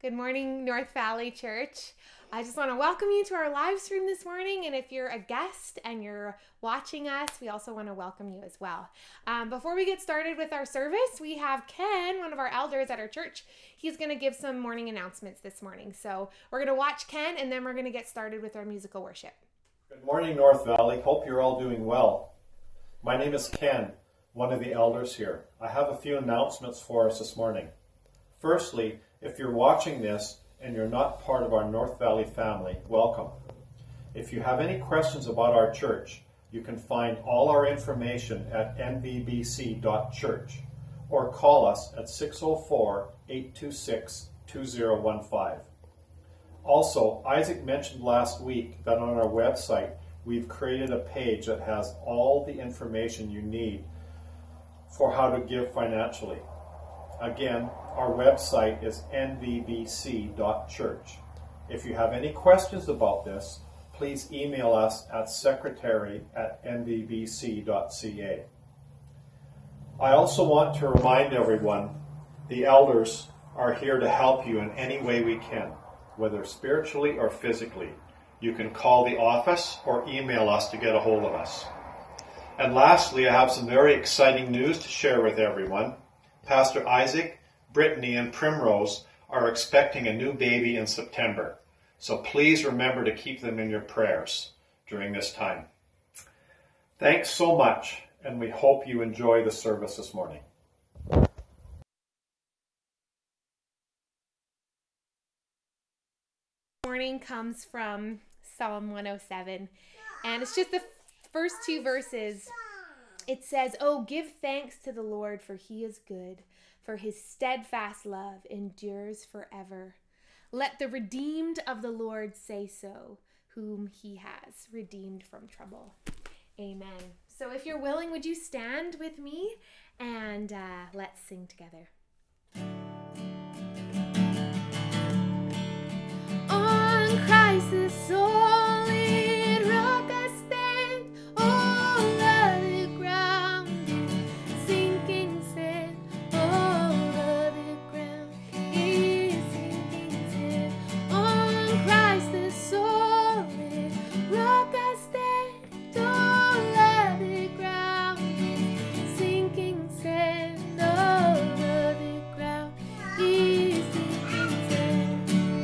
Good morning, North Valley Church. I just want to welcome you to our live stream this morning, and if you're a guest and you're watching us, we also want to welcome you as well. Before we get started with our service, we have Ken, one of our elders at our church. He's going to give some morning announcements this morning. So we're going to watch Ken, and then we're going to get started with our musical worship. Good morning, North Valley. Hope you're all doing well. My name is Ken, one of the elders here. I have a few announcements for us this morning. Firstly, if you're watching this and you're not part of our North Valley family, welcome. If you have any questions about our church, you can find all our information at nvbc.church or call us at 604-826-2015. Also, Isaac mentioned last week that on our website we've created a page that has all the information you need for how to give financially. Again, our website is nvbc.church. If you have any questions about this, please email us at secretary@nvbc.ca. I also want to remind everyone, the elders are here to help you in any way we can, whether spiritually or physically. You can call the office or email us to get a hold of us. And lastly, I have some very exciting news to share with everyone. Pastor Isaac, Brittany, and Primrose are expecting a new baby in September. So please remember to keep them in your prayers during this time. Thanks so much, and we hope you enjoy the service this morning. Morning comes from Psalm 107, and it's just the first two verses. It says, "Oh, give thanks to the Lord, for he is good, for his steadfast love endures forever. Let the redeemed of the Lord say so, whom he has redeemed from trouble." Amen. So if you're willing, would you stand with me and let's sing together. On Christ the solid rock I stand, all other ground is sinking sand, all other ground is sinking sand. On Christ the solid rock I stand, all other ground is sinking sand, all other ground is sinking sand.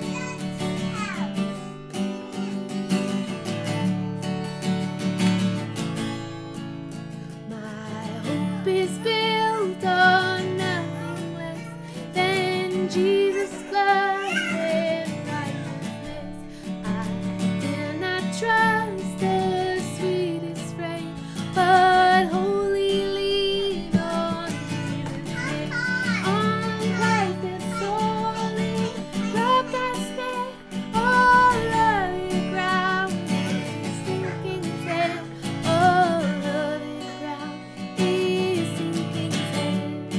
My hope is built on nothing less than Jesus' blood and righteousness. I cannot trust the sweetest frame, but wholly lean on Jesus' name. On Christ the solid rock I stand, all other ground is sinking sand, all other ground is sinking sand.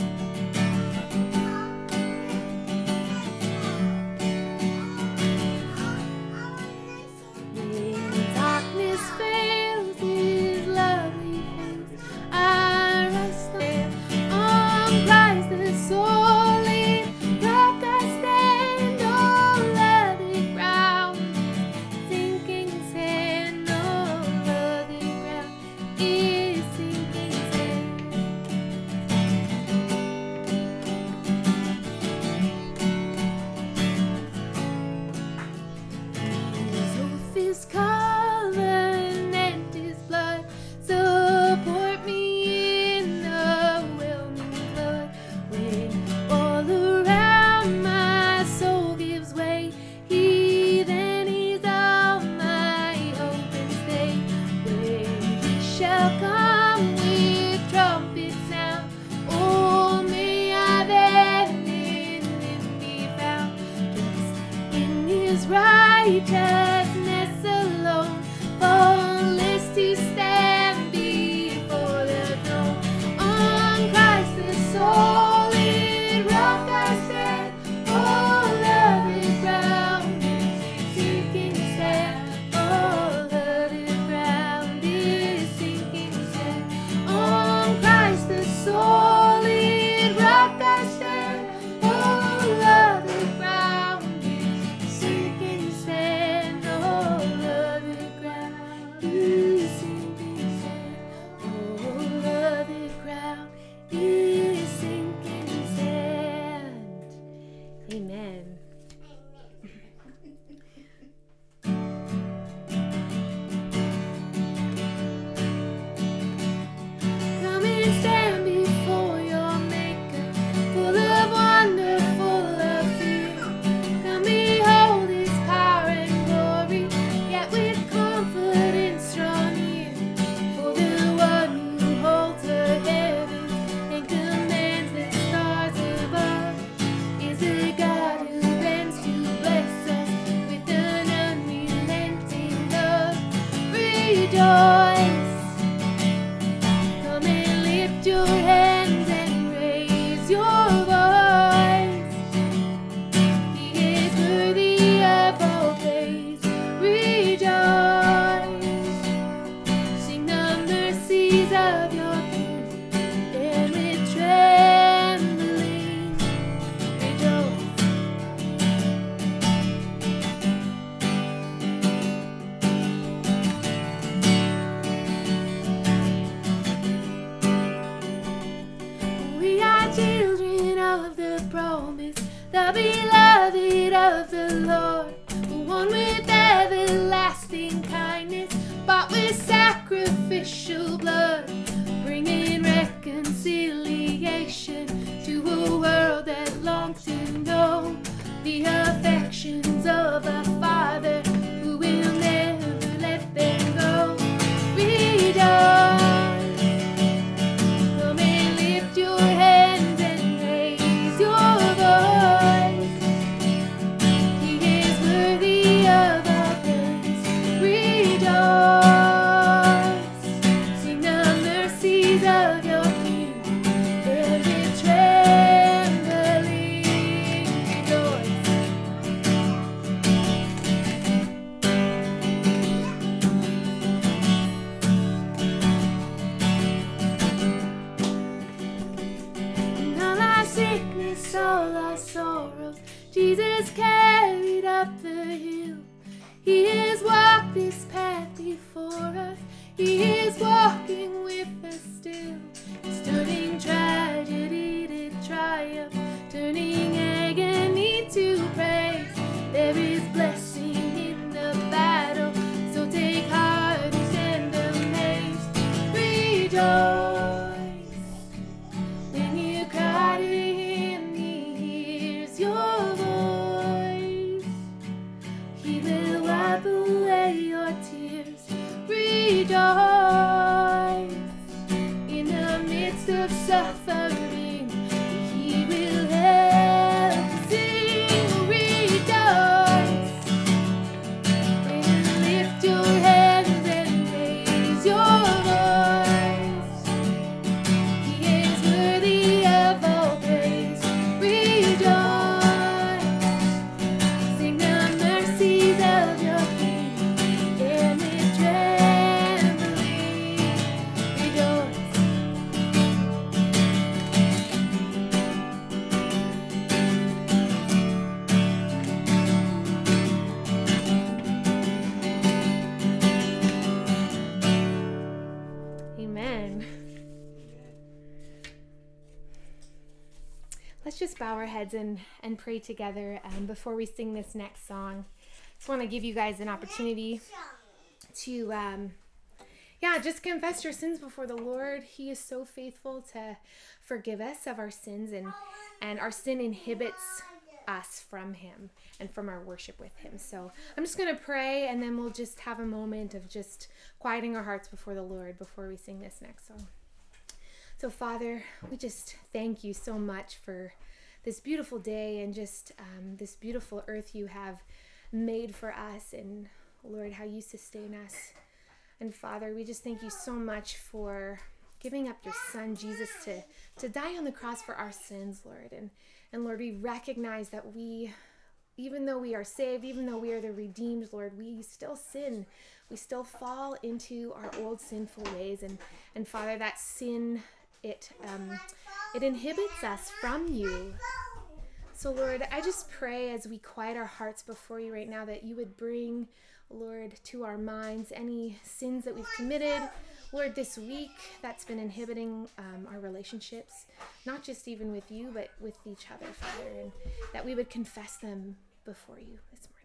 When darkness fails, his lovely face I rest on Christ the solid rock I stand, all other ground is sinking sand, all other ground is sinking sand. His oath is covenant, his blood support me in the whelming flood. When all around my soul gives way, he then is all my hope and stay. Where he shall come with trumpet sound, oh, may I then in him be found. Just in his righteousness alone, faultless to stand before the throne. On Christ the solid rock I stand, all other ground is sinking sand, all other ground is sinking sand. On Christ the solid rock I stand, all other ground Come and lift your hands and raise your voice. He is worthy of all praise. Rejoice. Sing the mercies of your King, and with trembling rejoice. We are children of the promise, the beloved of the Lord, one with everlasting kindness, bought with sacrificial blood, bringing reconciliation to a world that longs to know the affections of a Father who will never let them go. Rejoice. Come and lift your hands and raise your voice. He is worthy of our praise. Rejoice. Sing the mercies of your King, and with trembling rejoice. And all our sickness, all our sorrows, Jesus carried up the hill. He has walked this path before us. He is walking with us still. He's turning tragedy to triumph, turning agony to praise. There is blessing in the battle, so take heart and stand amazed. Rejoice. When you cry to him, he hears your voice. He will wipe away your tears. Rejoice. In the midst of suffering, he will help you sing. Rejoice. When you lift your hands and raise your voice, he is worthy of all praise. Rejoice. Sing the mercies of your King, and with trembling rejoice. Amen. Let's just bow our heads and pray together before we sing this next song. Just want to give you guys an opportunity to just confess your sins before the Lord. He is so faithful to forgive us of our sins, and our sin inhibits us from him and from our worship with him. So I'm just going to pray, and then we'll just have a moment of just quieting our hearts before the Lord before we sing this next song. So Father, we just thank you so much for this beautiful day and just this beautiful earth you have made for us, and Lord, how you sustain us. And Father, we just thank you so much for giving up your son Jesus to die on the cross for our sins, Lord. And Lord, we recognize that we, even though we are saved, even though we are the redeemed, Lord, we still sin. We still fall into our old sinful ways. And Father, that sin, it inhibits us from you. So Lord, I just pray as we quiet our hearts before you right now that you would bring, Lord, to our minds any sins that we've committed, Lord, this week that's been inhibiting our relationships, not just even with you, but with each other, Father, and that we would confess them before you this morning.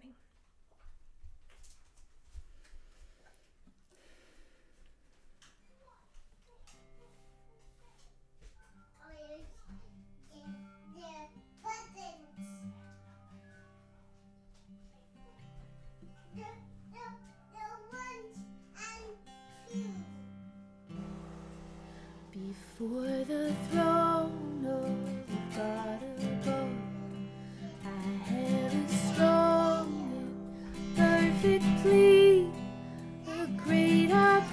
Before the throne of God above, I have a strong and perfect plea, a great high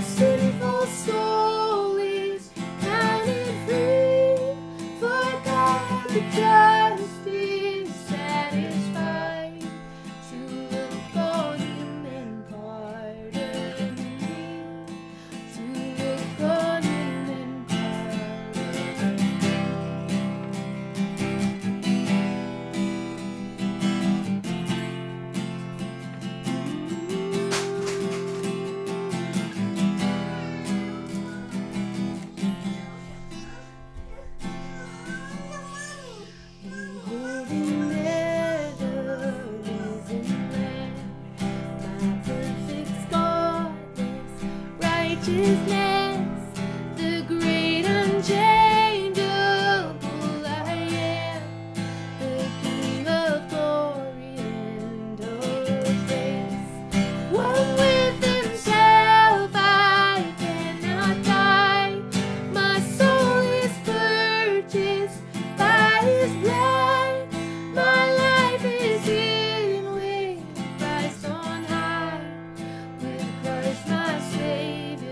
sinful soul is counted free, for God the just is satisfied to look on him and pardon me, to look on him and pardon righteousness, the great unchangeable I am, the King of glory and of grace. One with himself I cannot die, my soul is purchased by his blood, my life is hidden with Christ on high, with Christ my Savior.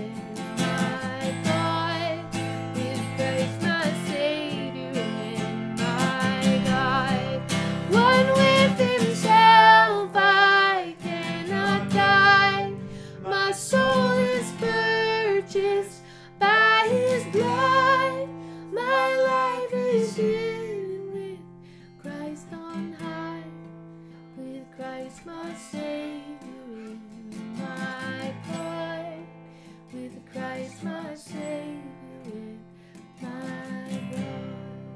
By his blood, my life is hidden with Christ on high, with Christ my Savior in my God, with Christ my Savior in my God.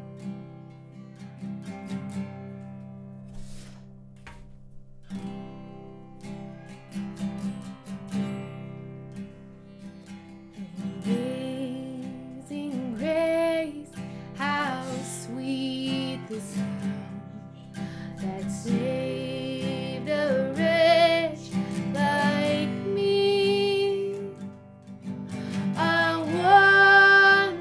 Amazing grace, how sweet the sound that saved a wretch like me. I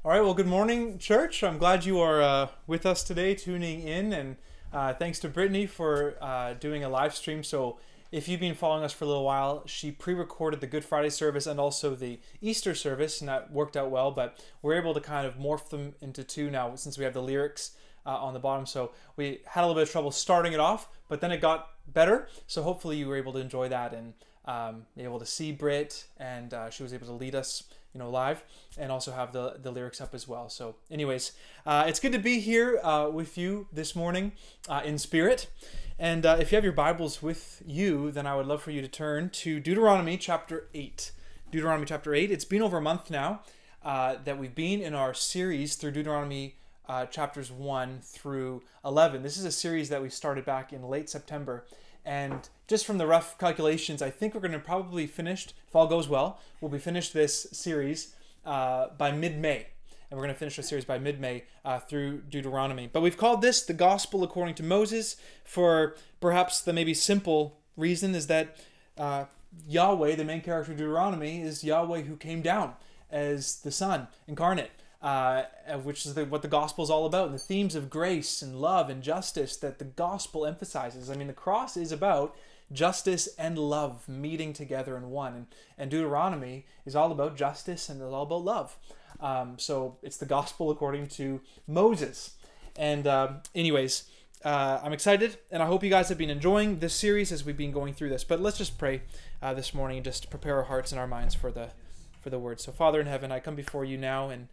All right, well, good morning, church. I'm glad you are with us today, tuning in, and thanks to Brittany for doing a live stream. So if you've been following us for a little while, she pre-recorded the Good Friday service and also the Easter service, and that worked out well, but we're able to kind of morph them into two now since we have the lyrics on the bottom. So we had a little bit of trouble starting it off, but then it got better. So hopefully you were able to enjoy that and be able to see Britt, and she was able to lead us live, and also have the lyrics up as well. So anyways, it's good to be here with you this morning in spirit. And if you have your Bibles with you, then I would love for you to turn to Deuteronomy chapter 8. Deuteronomy chapter 8. It's been over a month now that we've been in our series through Deuteronomy chapters 1 through 11. This is a series that we started back in late September. And just from the rough calculations, I think we're going to probably finish, if all goes well, we'll be finished this series by mid-May. And we're going to finish the series by mid-May through Deuteronomy. But we've called this the Gospel According to Moses for perhaps the maybe simple reason is that Yahweh, the main character of Deuteronomy, is Yahweh who came down as the Son incarnate. Which is what the gospel is all about, and the themes of grace and love and justice that the gospel emphasizes. I mean, the cross is about justice and love meeting together in one, and Deuteronomy is all about justice and it's all about love. So it's the gospel according to Moses. And anyways, I'm excited, and I hope you guys have been enjoying this series as we've been going through this. But let's just pray this morning and just prepare our hearts and our minds for the word. So Father in heaven, I come before you now, and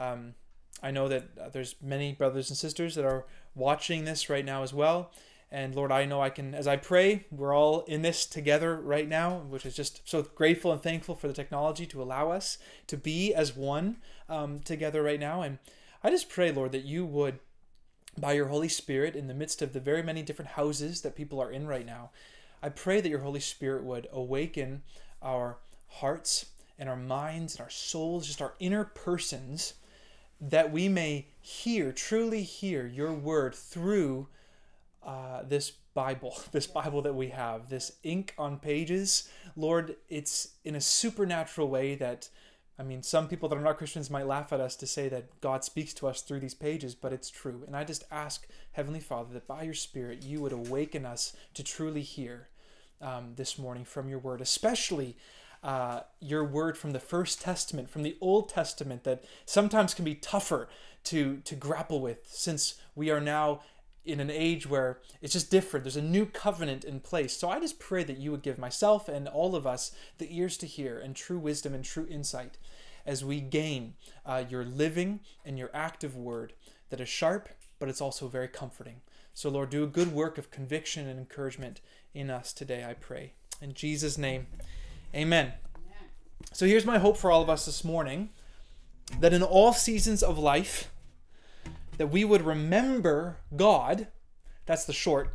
I know that there's many brothers and sisters that are watching this right now as well. And Lord, I know I can, as I pray, we're all in this together right now, which is just so grateful and thankful for the technology to allow us to be as one together right now. And I just pray, Lord, that you would, by your Holy Spirit, in the midst of the very many different houses that people are in right now, I pray that your Holy Spirit would awaken our hearts and our minds and our souls, just our inner persons, that we may truly hear your word through this Bible that we have, this ink on pages. Lord, it's in a supernatural way that, I mean, some people that are not Christians might laugh at us to say that God speaks to us through these pages, but it's true. And I just ask, Heavenly Father, that by your Spirit, you would awaken us to truly hear this morning from your word, especially your word from the First Testament, from the Old Testament, that sometimes can be tougher to grapple with, since we are now in an age where it's just different. There's a new covenant in place. So I just pray that you would give myself and all of us the ears to hear and true wisdom and true insight as we gain your living and your active word that is sharp, but it's also very comforting. So Lord, do a good work of conviction and encouragement in us today, I pray. In Jesus' name, amen. So here's my hope for all of us this morning, that in all seasons of life, that we would remember God. That's the short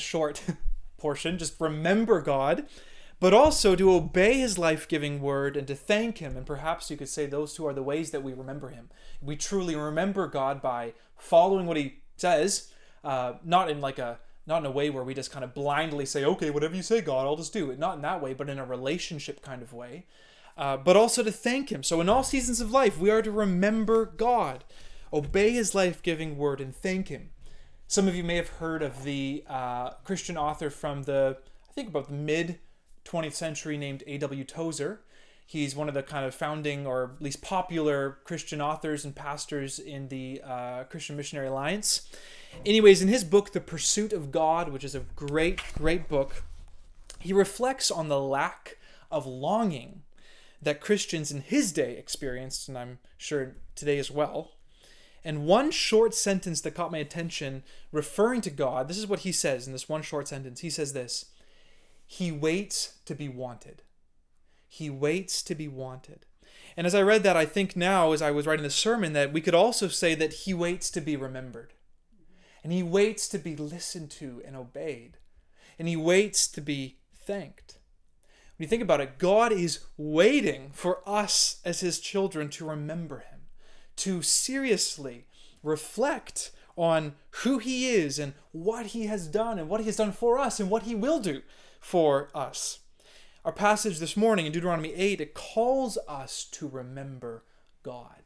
portion. Just remember God, but also to obey his life-giving word and to thank him. And perhaps you could say those two are the ways that we remember him. We truly remember God by following what he says, not in a way where we just kind of blindly say, okay, whatever you say, God, I'll just do it. Not in that way, but in a relationship kind of way. But also to thank him. So in all seasons of life, we are to remember God, obey his life-giving word, and thank him. Some of you may have heard of the Christian author from about the mid-20th century named A.W. Tozer. He's one of the kind of founding, or at least popular, Christian authors and pastors in the Christian Missionary Alliance. Anyways, in his book, The Pursuit of God, which is a great, great book, he reflects on the lack of longing that Christians in his day experienced, and I'm sure today as well. And one short sentence that caught my attention referring to God, this is what he says in this one short sentence. He says this: he waits to be wanted. He waits to be wanted. And as I read that, I think now, as I was writing the sermon, that we could also say that he waits to be remembered. And he waits to be listened to and obeyed. And he waits to be thanked. When you think about it, God is waiting for us as his children to remember him, to seriously reflect on who he is and what he has done and what he has done for us and what he will do for us. Our passage this morning in Deuteronomy 8, it calls us to remember God.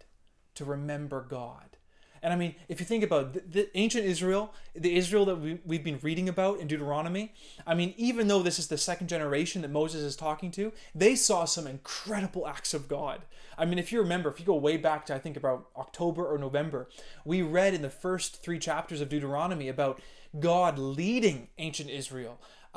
to remember God. And I mean, if you think about the ancient Israel, the Israel that we've been reading about in Deuteronomy, I mean, even though this is the second generation that Moses is talking to, they saw some incredible acts of God. I mean, if you remember, if you go way back to, I think, about October or November, we read in the first 3 chapters of Deuteronomy about God leading ancient Israel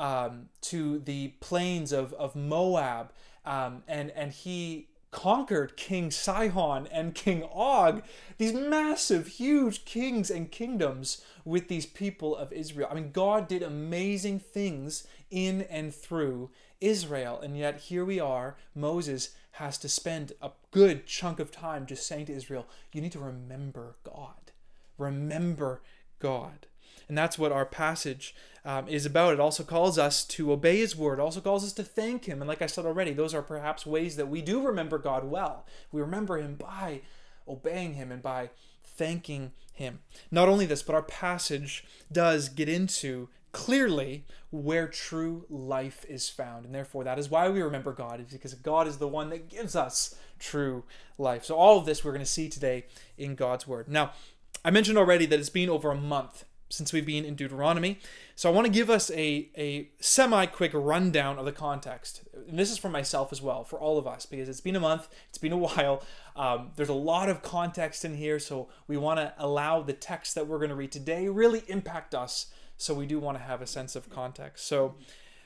to the plains of Moab, and he conquered King Sihon and King Og, these massive, huge kings and kingdoms with these people of Israel. I mean, God did amazing things in and through Israel, and yet here we are, Moses has to spend a good chunk of time just saying to Israel, you need to remember God. Remember God. And that's what our passage is about. It also calls us to obey his word. It also calls us to thank him. And like I said already, those are perhaps ways that we do remember God well. We remember him by obeying him and by thanking him. Not only this, but our passage does get into clearly where true life is found. And therefore, that is why we remember God, is because God is the one that gives us true life. So all of this we're going to see today in God's word. Now, I mentioned already that it's been over a month since we've been in Deuteronomy. So I want to give us a semi-quick rundown of the context. And this is for myself as well, for all of us, because it's been a month, it's been a while. There's a lot of context in here, so we want to allow the text that we're going to read today really impact us. So we do want to have a sense of context. So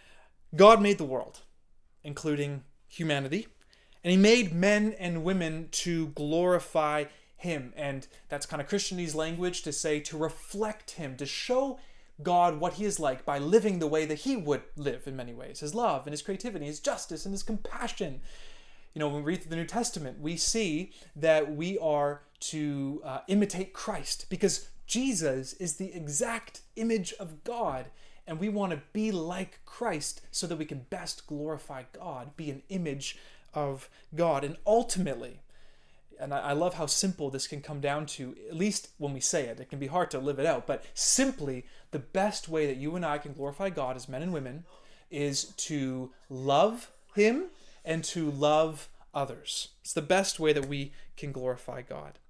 God made the world, including humanity, and he made men and women to glorify him. And that's kind of Christianese language to say to reflect him, to show God what he is like by living the way that he would live in many ways. His love and his creativity, his justice and his compassion. You know, when we read through the New Testament, we see that we are to imitate Christ because Jesus is the exact image of God. And we want to be like Christ so that we can best glorify God, be an image of God. And ultimately, and I love how simple this can come down to, at least when we say it. It can be hard to live it out, but simply the best way that you and I can glorify God as men and women is to love him and to love others. It's the best way that we can glorify God.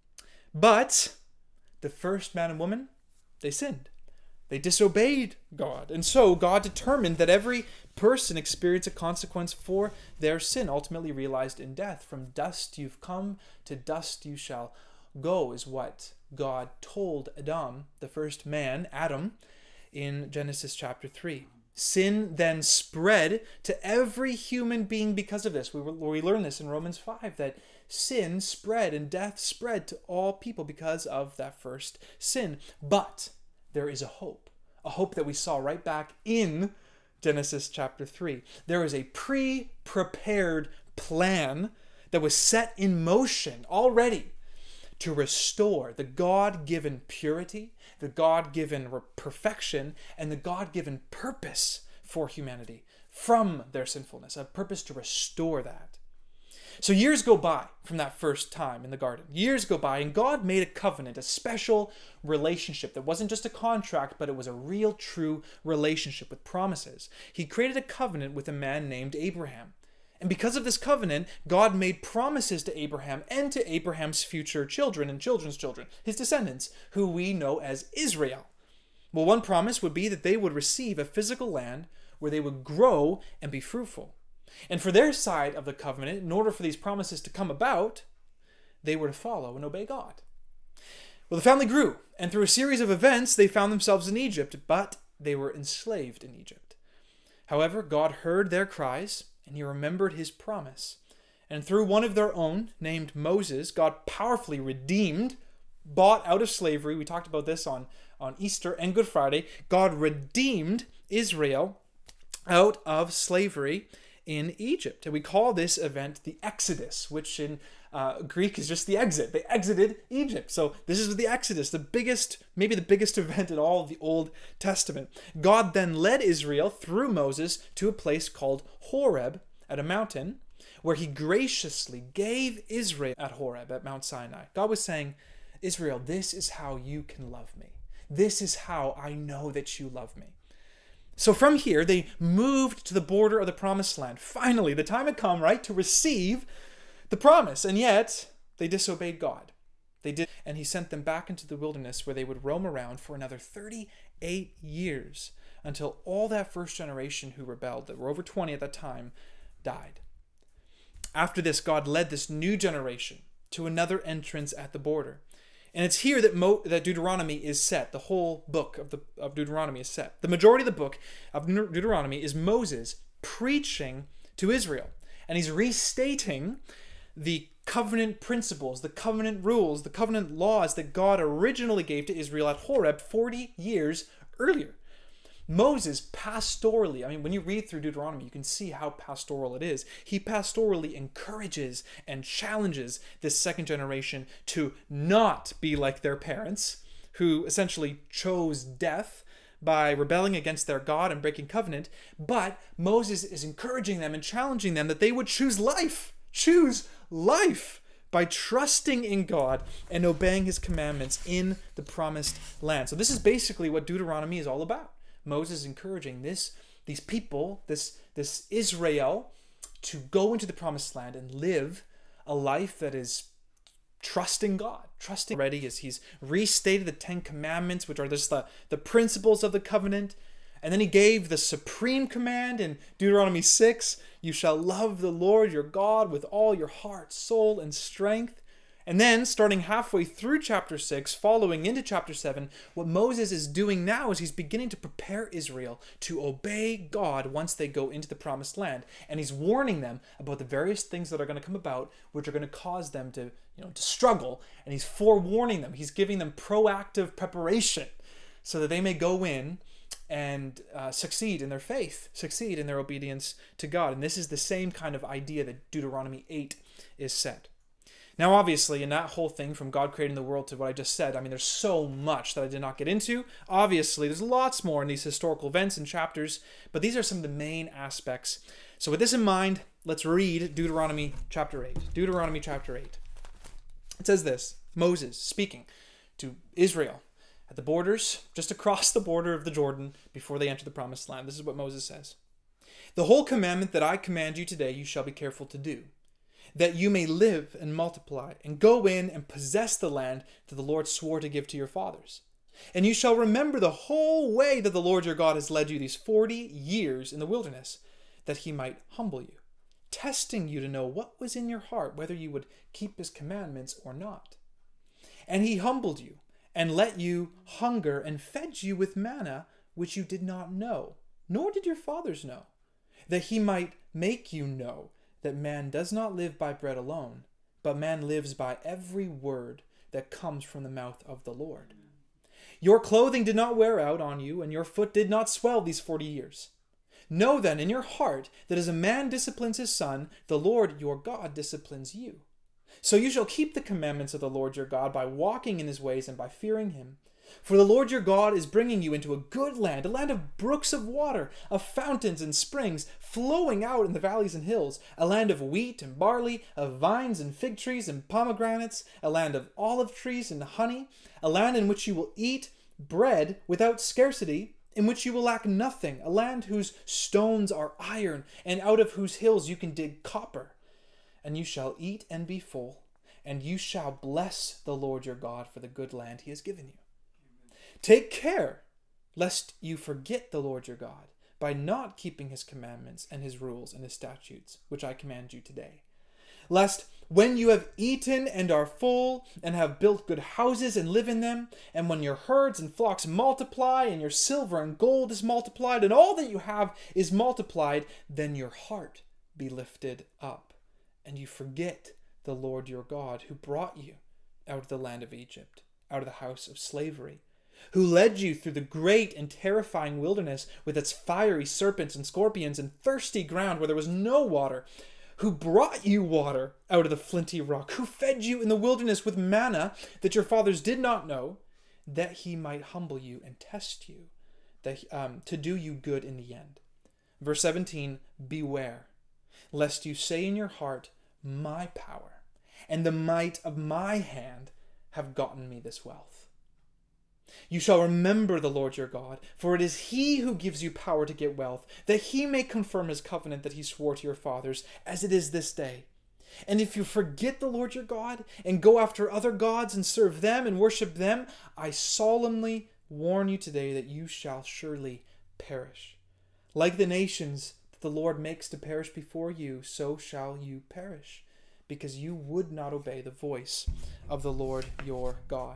But the first man and woman, they sinned. They disobeyed God. And so God determined that every person experience a consequence for their sin, ultimately realized in death. From dust you've come, to dust you shall go, is what God told Adam, the first man, Adam, in Genesis chapter 3. Sin then spread to every human being because of this. We learn this in Romans 5, that sin spread and death spread to all people because of that first sin. But there is a hope that we saw right back in Genesis chapter 3. There is a pre-prepared plan that was set in motion already to restore the God-given purity, the God-given perfection, and the God-given purpose for humanity from their sinfulness, a purpose to restore that. So years go by from that first time in the garden. Years go by, and God made a covenant, a special relationship that wasn't just a contract, but it was a real, true relationship with promises. He created a covenant with a man named Abraham. And because of this covenant, God made promises to Abraham and to Abraham's future children and children's children, his descendants, who we know as Israel. Well, one promise would be that they would receive a physical land where they would grow and be fruitful. And for their side of the covenant, in order for these promises to come about, they were to follow and obey God. Well, the family grew, and through a series of events, they found themselves in Egypt, but they were enslaved in Egypt. However, God heard their cries, and he remembered his promise. And through one of their own, named Moses, God powerfully redeemed, bought out of slavery. We talked about this on Easter and Good Friday. God redeemed Israel out of slavery in Egypt. And we call this event the Exodus, which in Greek is just the exit. They exited Egypt. So this is the Exodus, the biggest, maybe the biggest event in all of the Old Testament. God then led Israel through Moses to a place called Horeb at a mountain, where he graciously gave Israel at Horeb, at Mount Sinai. God was saying, Israel, this is how you can love me. This is how I know that you love me. So from here, they moved to the border of the promised land. Finally, the time had come, right, to receive the promise. And yet, they disobeyed God. They did, and he sent them back into the wilderness where they would roam around for another 38 years until all that first generation who rebelled, that were over 20 at that time, died. After this, God led this new generation to another entrance at the border. And it's here that Deuteronomy is set. The whole book of Deuteronomy is set. The majority of the book of Deuteronomy is Moses preaching to Israel. And he's restating the covenant principles, the covenant rules, the covenant laws that God originally gave to Israel at Horeb 40 years earlier. Moses pastorally, I mean, when you read through Deuteronomy, you can see how pastoral it is. He pastorally encourages and challenges this second generation to not be like their parents, who essentially chose death by rebelling against their God and breaking covenant. But Moses is encouraging them and challenging them that they would choose life. Choose life by trusting in God and obeying his commandments in the promised land. So this is basically what Deuteronomy is all about. Moses encouraging these people, this Israel, to go into the promised land and live a life that is trusting God. Trusting already as he's restated the 10 commandments, which are just the principles of the covenant. And then he gave the supreme command in Deuteronomy 6, you shall love the Lord your God with all your heart, soul, and strength. And then, starting halfway through chapter 6, following into chapter 7, what Moses is doing now is he's beginning to prepare Israel to obey God once they go into the promised land. And he's warning them about the various things that are going to come about, which are going to cause them to struggle. And he's forewarning them. He's giving them proactive preparation so that they may go in and succeed in their faith, succeed in their obedience to God. And this is the same kind of idea that Deuteronomy 8 is set. Now, obviously, in that whole thing from God creating the world to what I just said, I mean, there's so much that I did not get into. Obviously, there's lots more in these historical events and chapters, but these are some of the main aspects. So with this in mind, let's read Deuteronomy chapter 8. Deuteronomy chapter 8. It says this, Moses speaking to Israel at the borders, just across the border of the Jordan before they enter the promised land. This is what Moses says. The whole commandment that I command you today, you shall be careful to do, that you may live and multiply, and go in and possess the land that the Lord swore to give to your fathers. And you shall remember the whole way that the Lord your God has led you these 40 years in the wilderness, that he might humble you, testing you to know what was in your heart, whether you would keep his commandments or not. And he humbled you, and let you hunger, and fed you with manna, which you did not know, nor did your fathers know, that he might make you know that man does not live by bread alone, but man lives by every word that comes from the mouth of the Lord. Your clothing did not wear out on you, and your foot did not swell these 40 years. Know then in your heart that as a man disciplines his son, the Lord your God disciplines you. So you shall keep the commandments of the Lord your God by walking in his ways and by fearing him. For the Lord your God is bringing you into a good land, a land of brooks of water, of fountains and springs flowing out in the valleys and hills, a land of wheat and barley, of vines and fig trees and pomegranates, a land of olive trees and honey, a land in which you will eat bread without scarcity, in which you will lack nothing, a land whose stones are iron, and out of whose hills you can dig copper. And you shall eat and be full, and you shall bless the Lord your God for the good land he has given you. Take care lest you forget the Lord your God by not keeping his commandments and his rules and his statutes, which I command you today. Lest when you have eaten and are full and have built good houses and live in them, and when your herds and flocks multiply and your silver and gold is multiplied and all that you have is multiplied, then your heart be lifted up and you forget the Lord your God who brought you out of the land of Egypt, out of the house of slavery, who led you through the great and terrifying wilderness with its fiery serpents and scorpions and thirsty ground where there was no water, who brought you water out of the flinty rock, who fed you in the wilderness with manna that your fathers did not know, that he might humble you and test you, that to do you good in the end. Verse 17, beware, lest you say in your heart, my power and the might of my hand have gotten me this wealth. You shall remember the Lord your God, for it is he who gives you power to get wealth, that he may confirm his covenant that he swore to your fathers, as it is this day. And if you forget the Lord your God and go after other gods and serve them and worship them, I solemnly warn you today that you shall surely perish. Like the nations that the Lord makes to perish before you, so shall you perish, because you would not obey the voice of the Lord your God.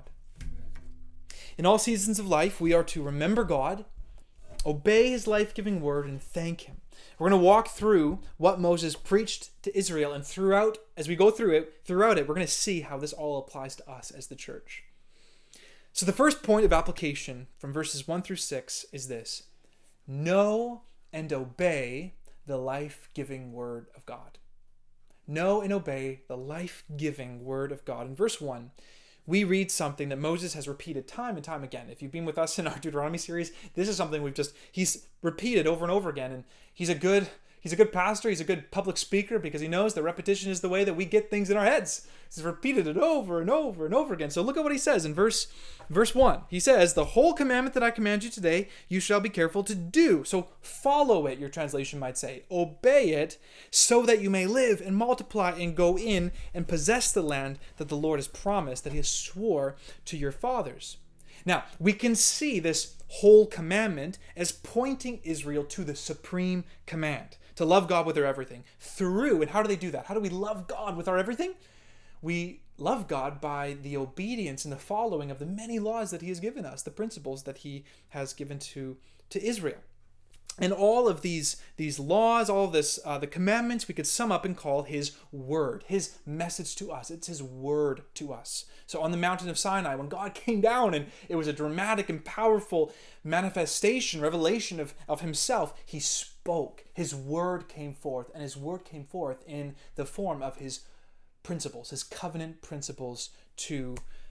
In all seasons of life, we are to remember God, obey his life-giving word, and thank him. We're going to walk through what Moses preached to Israel, and as we go throughout it, we're going to see how this all applies to us as the church. So the first point of application from verses 1 through 6 is this: know and obey the life-giving word of God. Know and obey the life-giving word of God. In verse 1, we read something that Moses has repeated time and time again. If you've been with us in our Deuteronomy series, this is something he's repeated over and over again. And he's a good pastor. He's a good public speaker because he knows that repetition is the way that we get things in our heads. He's repeated it over and over and over again. So look at what he says in verse 1. He says, the whole commandment that I command you today, you shall be careful to do. So follow it, your translation might say. Obey it so that you may live and multiply and go in and possess the land that the Lord has promised, that he has swore to your fathers. Now, we can see this whole commandment as pointing Israel to the supreme command, to love God with our everything. And how do they do that? How do we love God with our everything? We love God by the obedience and the following of the many laws that he has given us, the principles that he has given to Israel. And all of these laws, all of this, the commandments, we could sum up and call his word, his message to us. It's his word to us. So on the mountain of Sinai, when God came down and it was a dramatic and powerful manifestation, revelation of himself, he spoke. His word came forth, and his word came forth in the form of his principles, his covenant principles to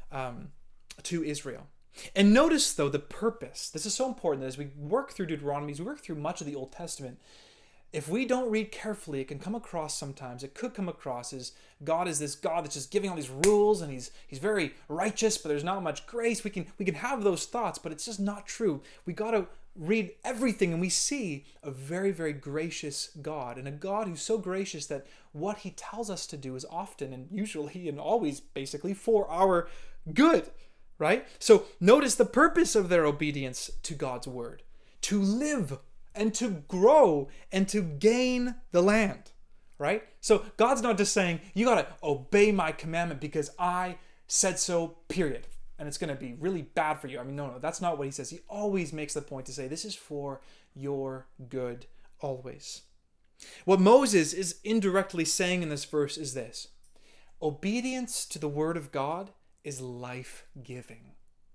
Israel. And notice, though, the purpose. This is so important that as we work through Deuteronomy, as we work through much of the Old Testament, if we don't read carefully, it could come across as God is this God that's just giving all these rules, and he's very righteous, but there's not much grace. We can have those thoughts, but it's just not true. We got to read everything, and we see a very, very gracious God, and a God who's so gracious that what he tells us to do is often and usually and always basically for our good. Right? So notice the purpose of their obedience to God's word: to live and to grow and to gain the land. Right? So God's not just saying, you got to obey my commandment because I said so, period. And it's going to be really bad for you. I mean, no, that's not what he says. He always makes the point to say, this is for your good always. What Moses is indirectly saying in this verse is this: obedience to the word of God is life-giving.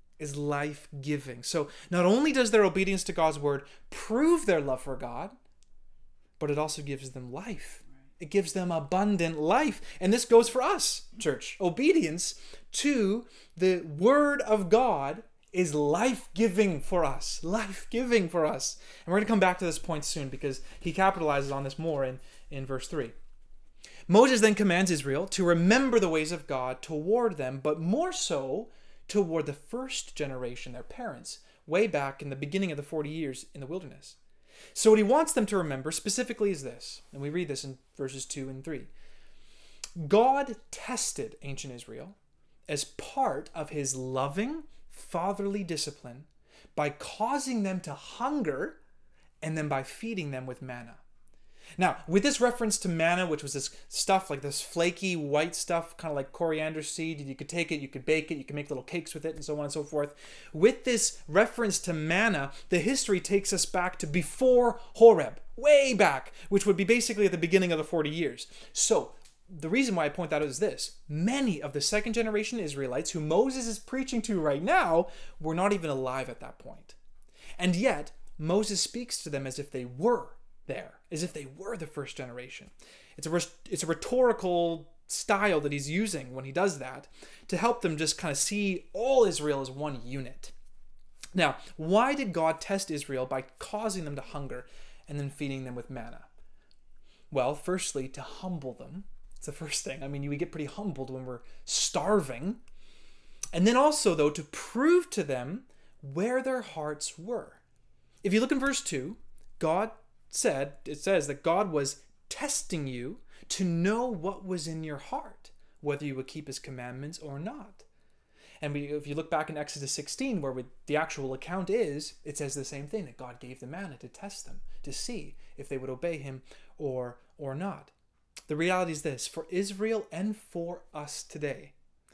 So not only does their obedience to God's word prove their love for God, but it also gives them life. It gives them abundant life. And this goes for us, church. Obedience to the word of God is life-giving for us. Life-giving for us. And we're going to come back to this point soon because he capitalizes on this more in verse 3. Moses then commands Israel to remember the ways of God toward them, but more so toward the first generation, their parents, way back in the beginning of the 40 years in the wilderness. So what he wants them to remember specifically is this, and we read this in verses 2 and 3. God tested ancient Israel as part of his loving, fatherly discipline by causing them to hunger and then by feeding them with manna. Now, with this reference to manna, which was this stuff, like this flaky white stuff, kind of like coriander seed, you could take it, you could bake it, you could make little cakes with it, and so on and so forth. With this reference to manna, the history takes us back to before Horeb, way back, which would be basically at the beginning of the 40 years. So, the reason why I point that out is this: many of the second generation Israelites who Moses is preaching to right now were not even alive at that point. And yet, Moses speaks to them as if they were there, as if they were the first generation. It's a rhetorical style that he's using when he does that to help them just kind of see all Israel as one unit. Now, why did God test Israel by causing them to hunger and then feeding them with manna? Well, firstly, to humble them. It's the first thing. I mean, we get pretty humbled when we're starving. And then also, though, to prove to them where their hearts were. If you look in verse 2, it says that God was testing you to know what was in your heart, whether you would keep his commandments or not. And if you look back in Exodus 16, where the actual account is, it says the same thing, that God gave the manna to test them, to see if they would obey him or not. The reality is this, for Israel and for us today,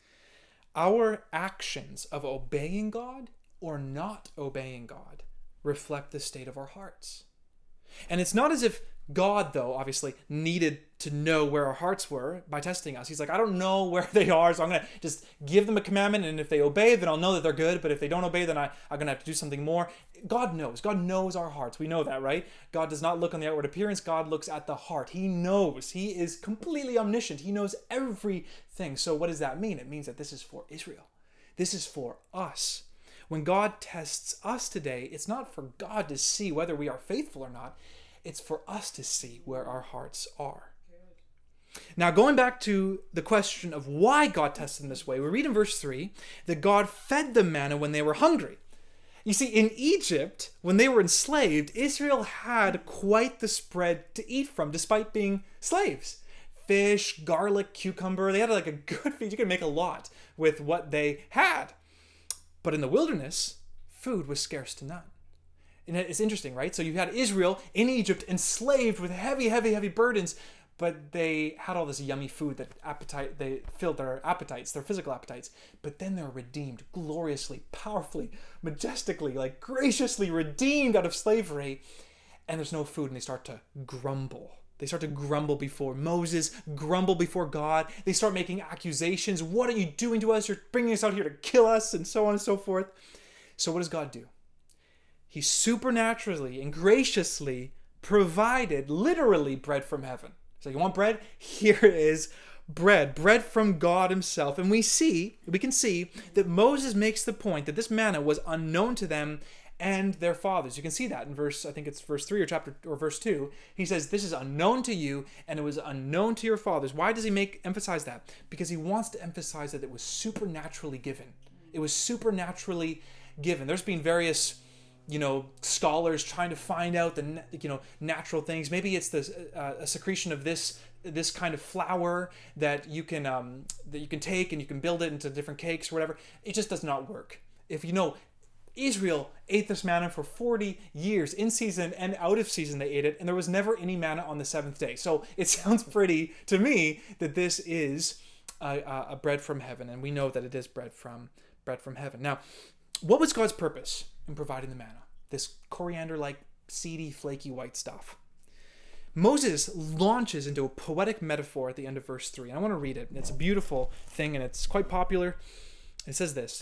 our actions of obeying God or not obeying God reflect the state of our hearts. And it's not as if God, though, obviously needed to know where our hearts were by testing us. He's like, I don't know where they are, so I'm going to just give them a commandment, and if they obey, then I'll know that they're good, but if they don't obey, then I'm going to have to do something more. God knows. God knows our hearts. We know that, right? God does not look on the outward appearance. God looks at the heart. He knows. He is completely omniscient. He knows everything. So what does that mean? It means that this is for Israel. This is for us. When God tests us today, it's not for God to see whether we are faithful or not. It's for us to see where our hearts are. Now, going back to the question of why God tested them this way, we read in verse 3 that God fed them manna when they were hungry. You see, in Egypt, when they were enslaved, Israel had quite the spread to eat from, despite being slaves. Fish, garlic, cucumber, they had like a good feed. You could make a lot with what they had. But in the wilderness, food was scarce to none. And it's interesting, right? So you had Israel in Egypt enslaved with heavy, heavy, heavy burdens, but they had all this yummy food they filled their appetites, their physical appetites. But then they're redeemed gloriously, powerfully, majestically, like graciously redeemed out of slavery. And there's no food, and they start to grumble. They start to grumble before Moses, grumble before God. They start making accusations. What are you doing to us? You're bringing us out here to kill us, and so on and so forth. So what does God do? He supernaturally and graciously provided literally bread from heaven. So you want bread? Here is bread from God himself. And we can see that Moses makes the point that this manna was unknown to them and their fathers. You can see that in verse 3 or verse 2. He says, this is unknown to you and it was unknown to your fathers. Why does he emphasize that? Because he wants to emphasize that it was supernaturally given. It was supernaturally given. There's been various scholars trying to find out the natural things. Maybe it's a secretion of this kind of flour that you can take and you can build it into different cakes or whatever. It just does not work. If Israel ate this manna for 40 years, in season and out of season they ate it, and there was never any manna on the seventh day. So it sounds pretty to me that this is a bread from heaven, and we know that it is bread from heaven. Now, what was God's purpose in providing the manna? This coriander-like, seedy, flaky white stuff. Moses launches into a poetic metaphor at the end of verse 3. I want to read it. It's a beautiful thing, and it's quite popular. It says this: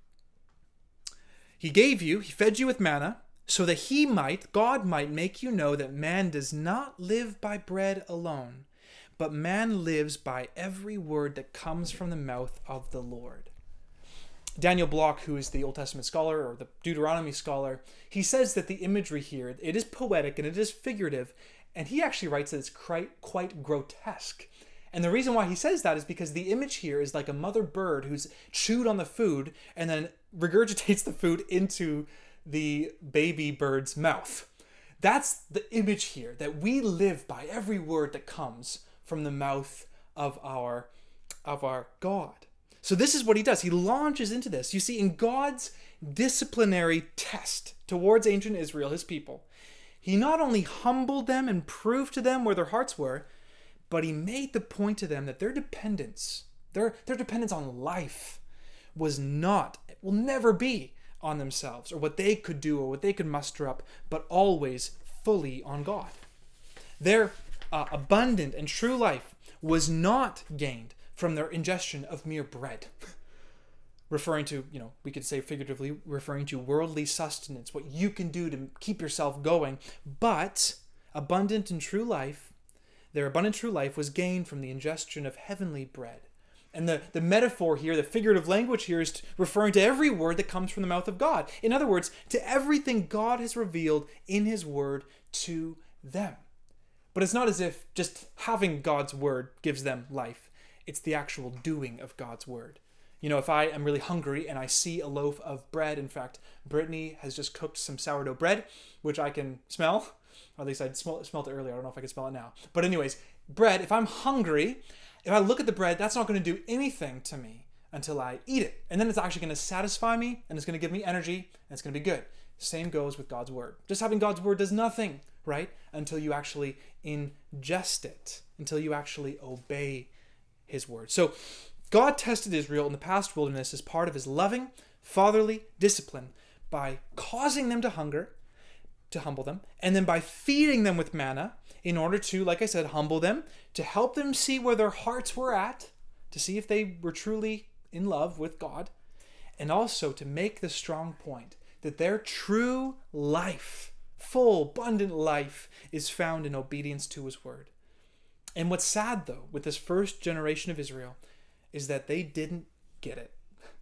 he fed you with manna, so that God might make you know that man does not live by bread alone, but man lives by every word that comes from the mouth of the Lord. Daniel Block, who is the Old Testament scholar or the Deuteronomy scholar, he says that the imagery here, it is poetic and it is figurative, and he actually writes that it's quite grotesque. And the reason why he says that is because the image here is like a mother bird who's chewed on the food and then regurgitates the food into the baby bird's mouth. That's the image here, that we live by every word that comes from the mouth of our God. So this is what he does. He launches into this. You see, in God's disciplinary test towards ancient Israel, his people, he not only humbled them and proved to them where their hearts were, but he made the point to them that their dependence on life will never be on themselves or what they could do or what they could muster up, but always fully on God. Their abundant and true life was not gained from their ingestion of mere bread. Referring to, we could say figuratively, referring to worldly sustenance, what you can do to keep yourself going. But their abundant true life was gained from the ingestion of heavenly bread. And the metaphor here, the figurative language here, is referring to every word that comes from the mouth of God. In other words, to everything God has revealed in his word to them. But it's not as if just having God's word gives them life. It's the actual doing of God's word. If I am really hungry and I see a loaf of bread, in fact, Brittany has just cooked some sourdough bread, which I can smell. Or at least I smelled it earlier. I don't know if I can smell it now. But anyways, bread, if I'm hungry, if I look at the bread, that's not going to do anything to me until I eat it. And then it's actually going to satisfy me, and it's going to give me energy, and it's going to be good. Same goes with God's word. Just having God's word does nothing, right? Until you actually ingest it, until you actually obey his word. So God tested Israel in the past wilderness as part of his loving, fatherly discipline by causing them to hunger, to humble them, and then by feeding them with manna in order to, like I said, humble them, to help them see where their hearts were at, to see if they were truly in love with God, and also to make the strong point that their true life, full, abundant life, is found in obedience to his word. And what's sad, though, with this first generation of Israel is that they didn't get it.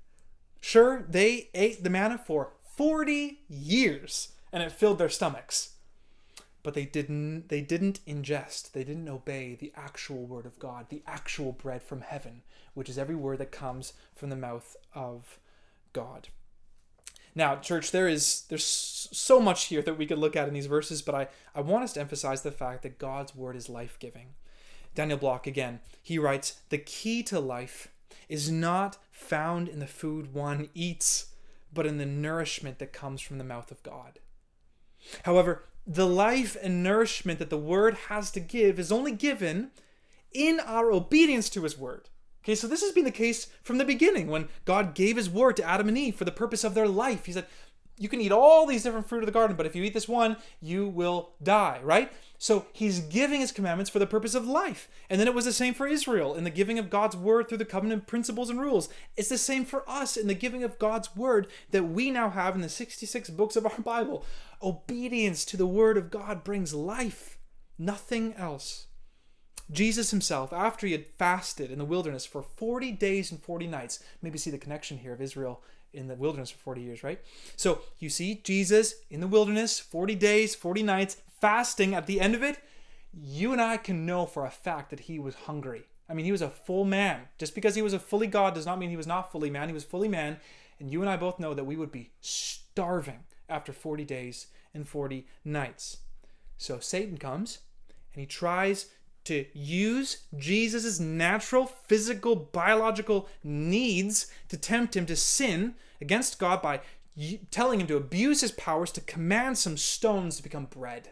Sure, they ate the manna for 40 years and it filled their stomachs. But they didn't ingest, they didn't obey the actual word of God, the actual bread from heaven, which is every word that comes from the mouth of God. Now, church, there's so much here that we could look at in these verses, but I want us to emphasize the fact that God's word is life-giving. Daniel Block, again, he writes, "The key to life is not found in the food one eats, but in the nourishment that comes from the mouth of God." However, the life and nourishment that the word has to give is only given in our obedience to his word. Okay, so this has been the case from the beginning when God gave his word to Adam and Eve for the purpose of their life. He said, you can eat all these different fruit of the garden, but if you eat this one, you will die, right? So he's giving his commandments for the purpose of life. And then it was the same for Israel in the giving of God's word through the covenant principles and rules. It's the same for us in the giving of God's word that we now have in the 66 books of our Bible. Obedience to the word of God brings life, nothing else. Jesus himself, after he had fasted in the wilderness for 40 days and 40 nights, maybe see the connection here of Israel in the wilderness for 40 years, right? So you see Jesus in the wilderness, 40 days, 40 nights, fasting. At the end of it, you and I can know for a fact that he was hungry. I mean, he was a full man. Just because he was a fully God does not mean he was not fully man. He was fully man. And you and I both know that we would be starving after 40 days and 40 nights. So Satan comes and he tries to use Jesus' natural, physical, biological needs to tempt him to sin against God by telling him to abuse his powers to command some stones to become bread.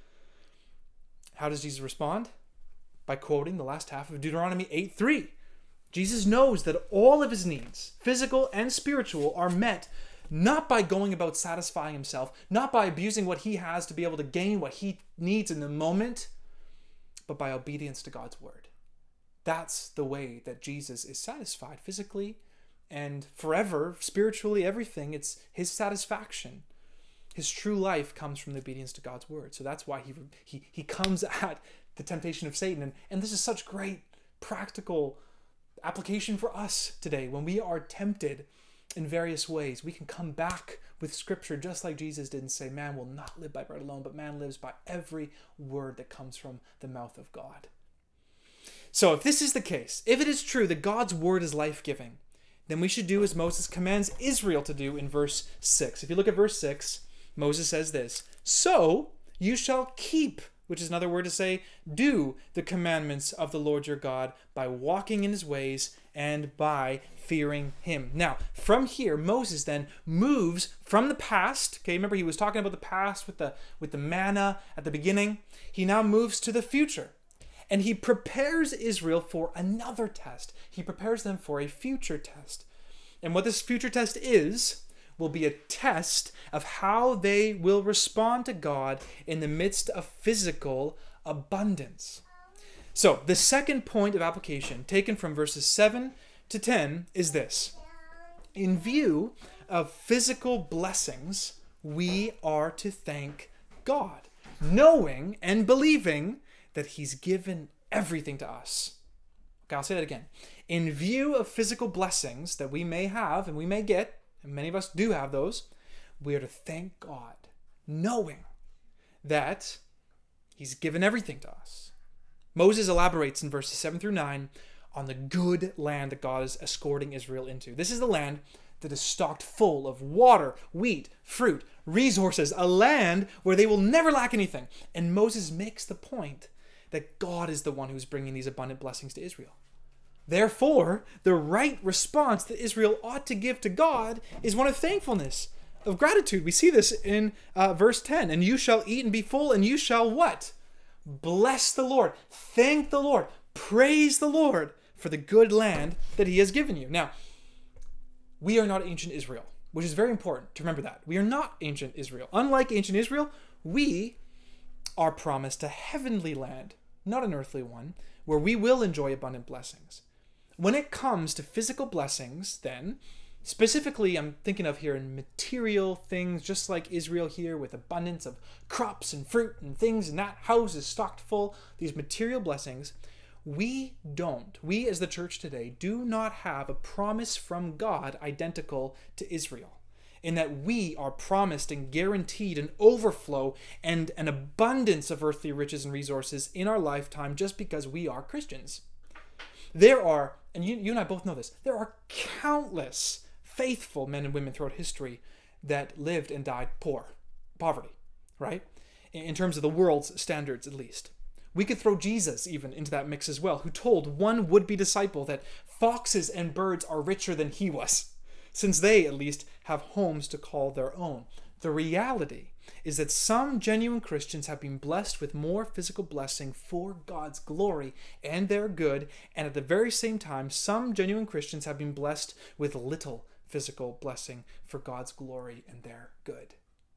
How does Jesus respond? By quoting the last half of Deuteronomy 8:3. Jesus knows that all of his needs, physical and spiritual, are met not by going about satisfying himself, not by abusing what he has to be able to gain what he needs in the moment, but by obedience to God's word. That's the way that Jesus is satisfied physically and forever, spiritually, everything. It's his satisfaction. His true life comes from the obedience to God's word. So that's why he comes at the temptation of Satan. And this is such great practical application for us today. When we are tempted in various ways, we can come back with scripture just like Jesus did and say, man will not live by bread alone, but man lives by every word that comes from the mouth of God. So if this is the case, if it is true that God's word is life-giving, then we should do as Moses commands Israel to do in verse 6. If you look at verse 6, Moses says this, "So you shall keep," which is another word to say, "do the commandments of the Lord your God by walking in his ways and by fearing him." Now, from here, Moses then moves from the past. Okay, remember he was talking about the past with the manna at the beginning. He now moves to the future. And he prepares Israel for another test. He prepares them for a future test. And what this future test is, will be a test of how they will respond to God in the midst of physical abundance. So, the second point of application taken from verses 7 to 10 is this. In view of physical blessings, we are to thank God, knowing and believing that he's given everything to us. Okay, I'll say that again. In view of physical blessings that we may have and we may get, and many of us do have those, we are to thank God, knowing that he's given everything to us. Moses elaborates in verses 7 through 9 on the good land that God is escorting Israel into. This is the land that is stocked full of water, wheat, fruit, resources, a land where they will never lack anything. And Moses makes the point that God is the one who's bringing these abundant blessings to Israel. Therefore, the right response that Israel ought to give to God is one of thankfulness, of gratitude. We see this in verse 10. And you shall eat and be full, and you shall what? Bless the Lord. Thank the Lord. Praise the Lord for the good land that he has given you. Now, we are not ancient Israel, which is very important to remember that. We are not ancient Israel. Unlike ancient Israel, we are promised a heavenly land, not an earthly one, where we will enjoy abundant blessings. When it comes to physical blessings, then, specifically I'm thinking of here in material things, just like Israel here with abundance of crops and fruit and things, and that house is stocked full, these material blessings, we as the church today, do not have a promise from God identical to Israel, in that we are promised and guaranteed an overflow and an abundance of earthly riches and resources in our lifetime just because we are Christians. There are, and you and I both know this, there are countless faithful men and women throughout history that lived and died poverty, right? In terms of the world's standards, at least. We could throw Jesus even into that mix as well, who told one would-be disciple that foxes and birds are richer than he was, since they, at least, have homes to call their own. The reality is that some genuine Christians have been blessed with more physical blessing for God's glory and their good, and at the very same time, some genuine Christians have been blessed with little physical blessing for God's glory and their good.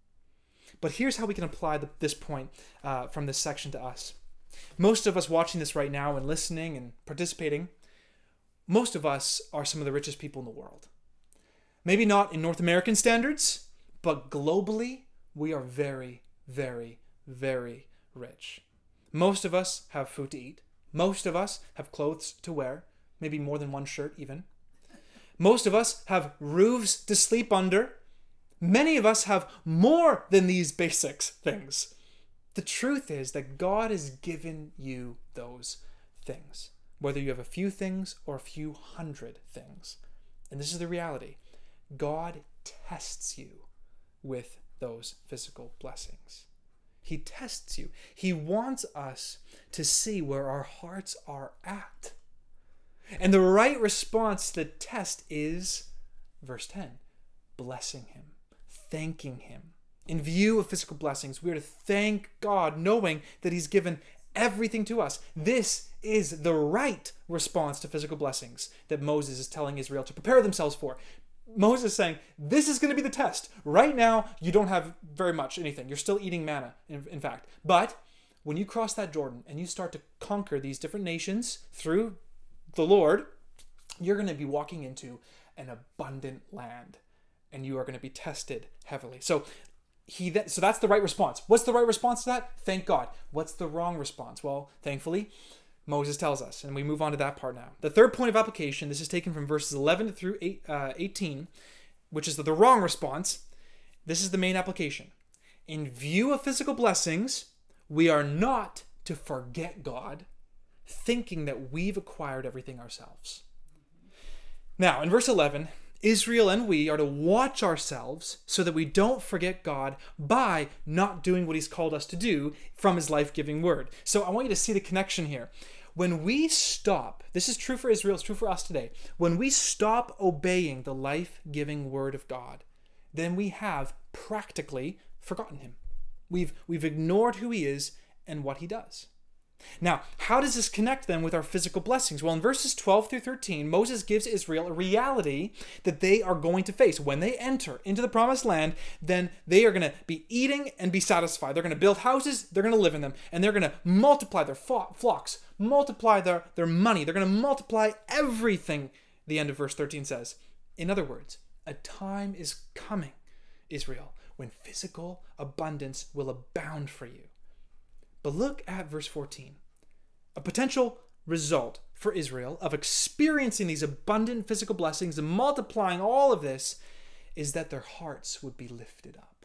But here's how we can apply this point from this section to us. Most of us watching this right now and listening and participating, most of us are some of the richest people in the world. Maybe not in North American standards, but globally, we are very, very, very rich. Most of us have food to eat. Most of us have clothes to wear, maybe more than one shirt even. Most of us have roofs to sleep under. Many of us have more than these basic things. The truth is that God has given you those things, whether you have a few things or a few hundred things. And this is the reality. God tests you with those physical blessings. He tests you. He wants us to see where our hearts are at. And the right response to the test is, verse 10, blessing him, thanking him. In view of physical blessings, we are to thank God, knowing that he's given everything to us. This is the right response to physical blessings that Moses is telling Israel to prepare themselves for. Moses is saying, this is going to be the test. Right now, you don't have very much anything. You're still eating manna, in fact. But when you cross that Jordan and you start to conquer these different nations through the Lord, you're going to be walking into an abundant land, and you are going to be tested heavily. So that's the right response. What's the right response to that? Thank God. What's the wrong response? Well, thankfully, Moses tells us, and we move on to that part now. The third point of application, this is taken from verses 11 through 18, which is the wrong response. This is the main application. In view of physical blessings, we are not to forget God, thinking that we've acquired everything ourselves. Now, in verse 11, Israel and we are to watch ourselves so that we don't forget God by not doing what he's called us to do from his life-giving word. So I want you to see the connection here. When we stop, this is true for Israel, it's true for us today. When we stop obeying the life-giving word of God, then we have practically forgotten him. We've ignored who he is and what he does. Now, how does this connect then with our physical blessings? Well, in verses 12 through 13, Moses gives Israel a reality that they are going to face. When they enter into the promised land, then they are going to be eating and be satisfied. They're going to build houses, they're going to live in them, and they're going to multiply their flocks, multiply their money. They're going to multiply everything, the end of verse 13 says. In other words, a time is coming, Israel, when physical abundance will abound for you. But look at verse 14. A potential result for Israel of experiencing these abundant physical blessings and multiplying all of this is that their hearts would be lifted up.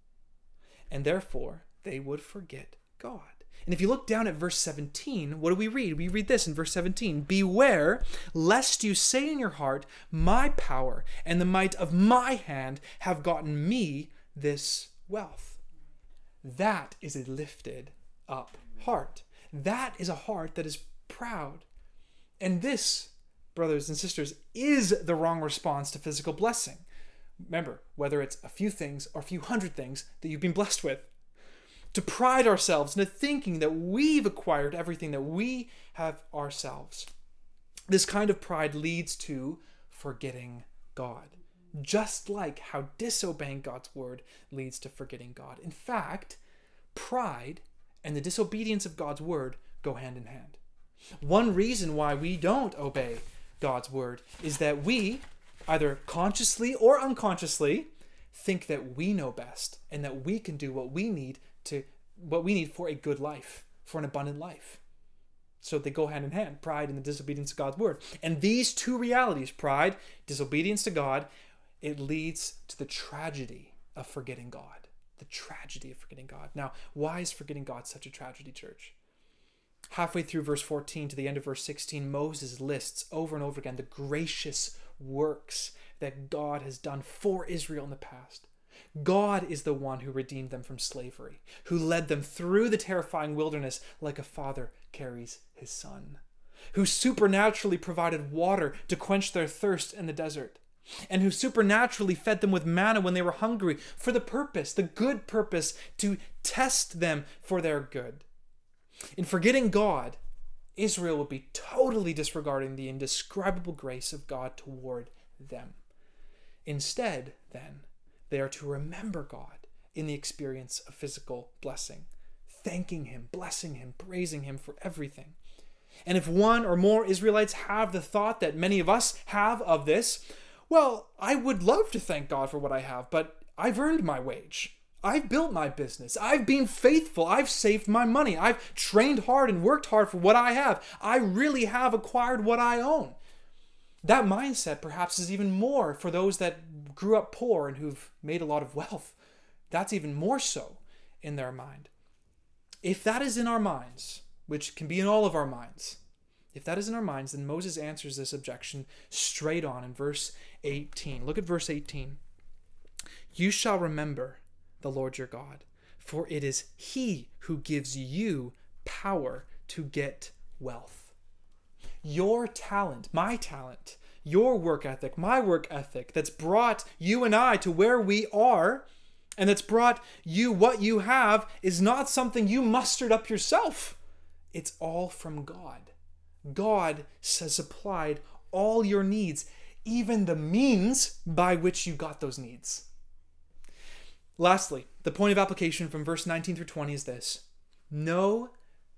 And therefore, they would forget God. And if you look down at verse 17, what do we read? We read this in verse 17. Beware, lest you say in your heart, my power and the might of my hand have gotten me this wealth. That is a lifted up heart. that is a heart that is proud. And this, brothers and sisters, is the wrong response to physical blessing. Remember, whether it's a few things or a few hundred things that you've been blessed with. To pride ourselves into thinking that we've acquired everything that we have ourselves. This kind of pride leads to forgetting God, just like how disobeying God's word leads to forgetting God. In fact, pride and the disobedience of God's word go hand in hand. One reason why we don't obey God's word is that we, either consciously or unconsciously, think that we know best and that we can do what we need for a good life, for an abundant life. So they go hand in hand, pride and the disobedience of God's word. And these two realities, pride, disobedience to God, it leads to the tragedy of forgetting God. The tragedy of forgetting God. Now, why is forgetting God such a tragedy, church? Halfway through verse 14 to the end of verse 16, Moses lists over and over again the gracious works that God has done for Israel in the past. God is the one who redeemed them from slavery, who led them through the terrifying wilderness like a father carries his son, who supernaturally provided water to quench their thirst in the desert, and who supernaturally fed them with manna when they were hungry for the purpose, the good purpose, to test them for their good. In forgetting God, Israel would be totally disregarding the indescribable grace of God toward them. Instead, then, they are to remember God in the experience of physical blessing, thanking him, blessing him, praising him for everything. And if one or more Israelites have the thought that many of us have of this, well, I would love to thank God for what I have, but I've earned my wage. I've built my business. I've been faithful. I've saved my money. I've trained hard and worked hard for what I have. I really have acquired what I own. That mindset perhaps is even more for those that grew up poor and who've made a lot of wealth. That's even more so in their mind. If that is in our minds, which can be in all of our minds, if that is in our minds, then Moses answers this objection straight on in verse 18. Look at verse 18. You shall remember the Lord your God, for it is he who gives you power to get wealth. Your talent, my talent, your work ethic, my work ethic that's brought you and I to where we are and that's brought you what you have is not something you mustered up yourself. It's all from God. God has supplied all your needs, even the means by which you got those needs. Lastly, the point of application from verse 19 through 20 is this. Know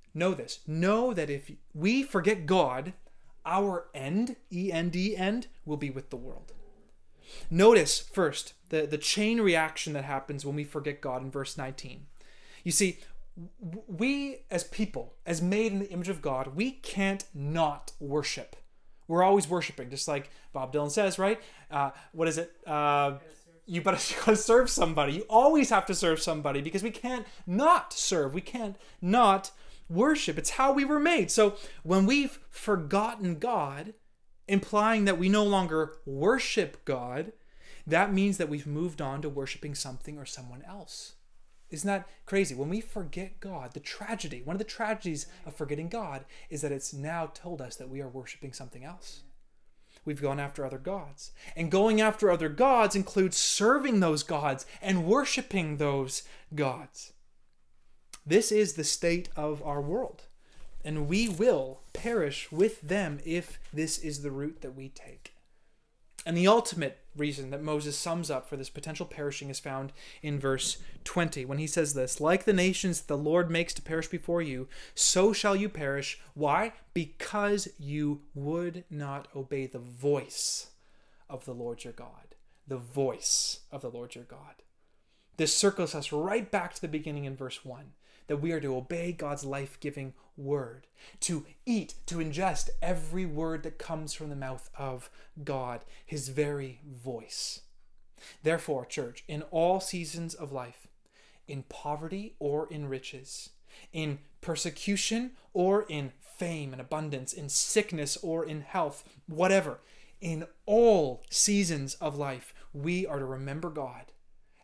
that if we forget God, our end, E-N-D, end, will be with the world. Notice first the chain reaction that happens when we forget God in verse 19. You see, we as people, as made in the image of God, we can't not worship. We're always worshiping, just like Bob Dylan says, right? What is it? You gotta serve somebody. You always have to serve somebody because we can't not serve. We can't not worship. It's how we were made. So when we've forgotten God, implying that we no longer worship God, that means that we've moved on to worshiping something or someone else. Isn't that crazy? When we forget God, one of the tragedies of forgetting God is that it's now told us that we are worshiping something else. We've gone after other gods. And going after other gods includes serving those gods and worshiping those gods. This is the state of our world. And we will perish with them if this is the route that we take. And the ultimate reason that Moses sums up for this potential perishing is found in verse 20 when he says this, like the nations that the Lord makes to perish before you, so shall you perish. Why? Because you would not obey the voice of the Lord your God. The voice of the Lord your God. This circles us right back to the beginning in verse 1. That we are to obey God's life-giving word, to eat, to ingest every word that comes from the mouth of God, his very voice. Therefore, church, in all seasons of life, in poverty or in riches, in persecution or in fame and abundance, in sickness or in health, whatever, in all seasons of life, we are to remember God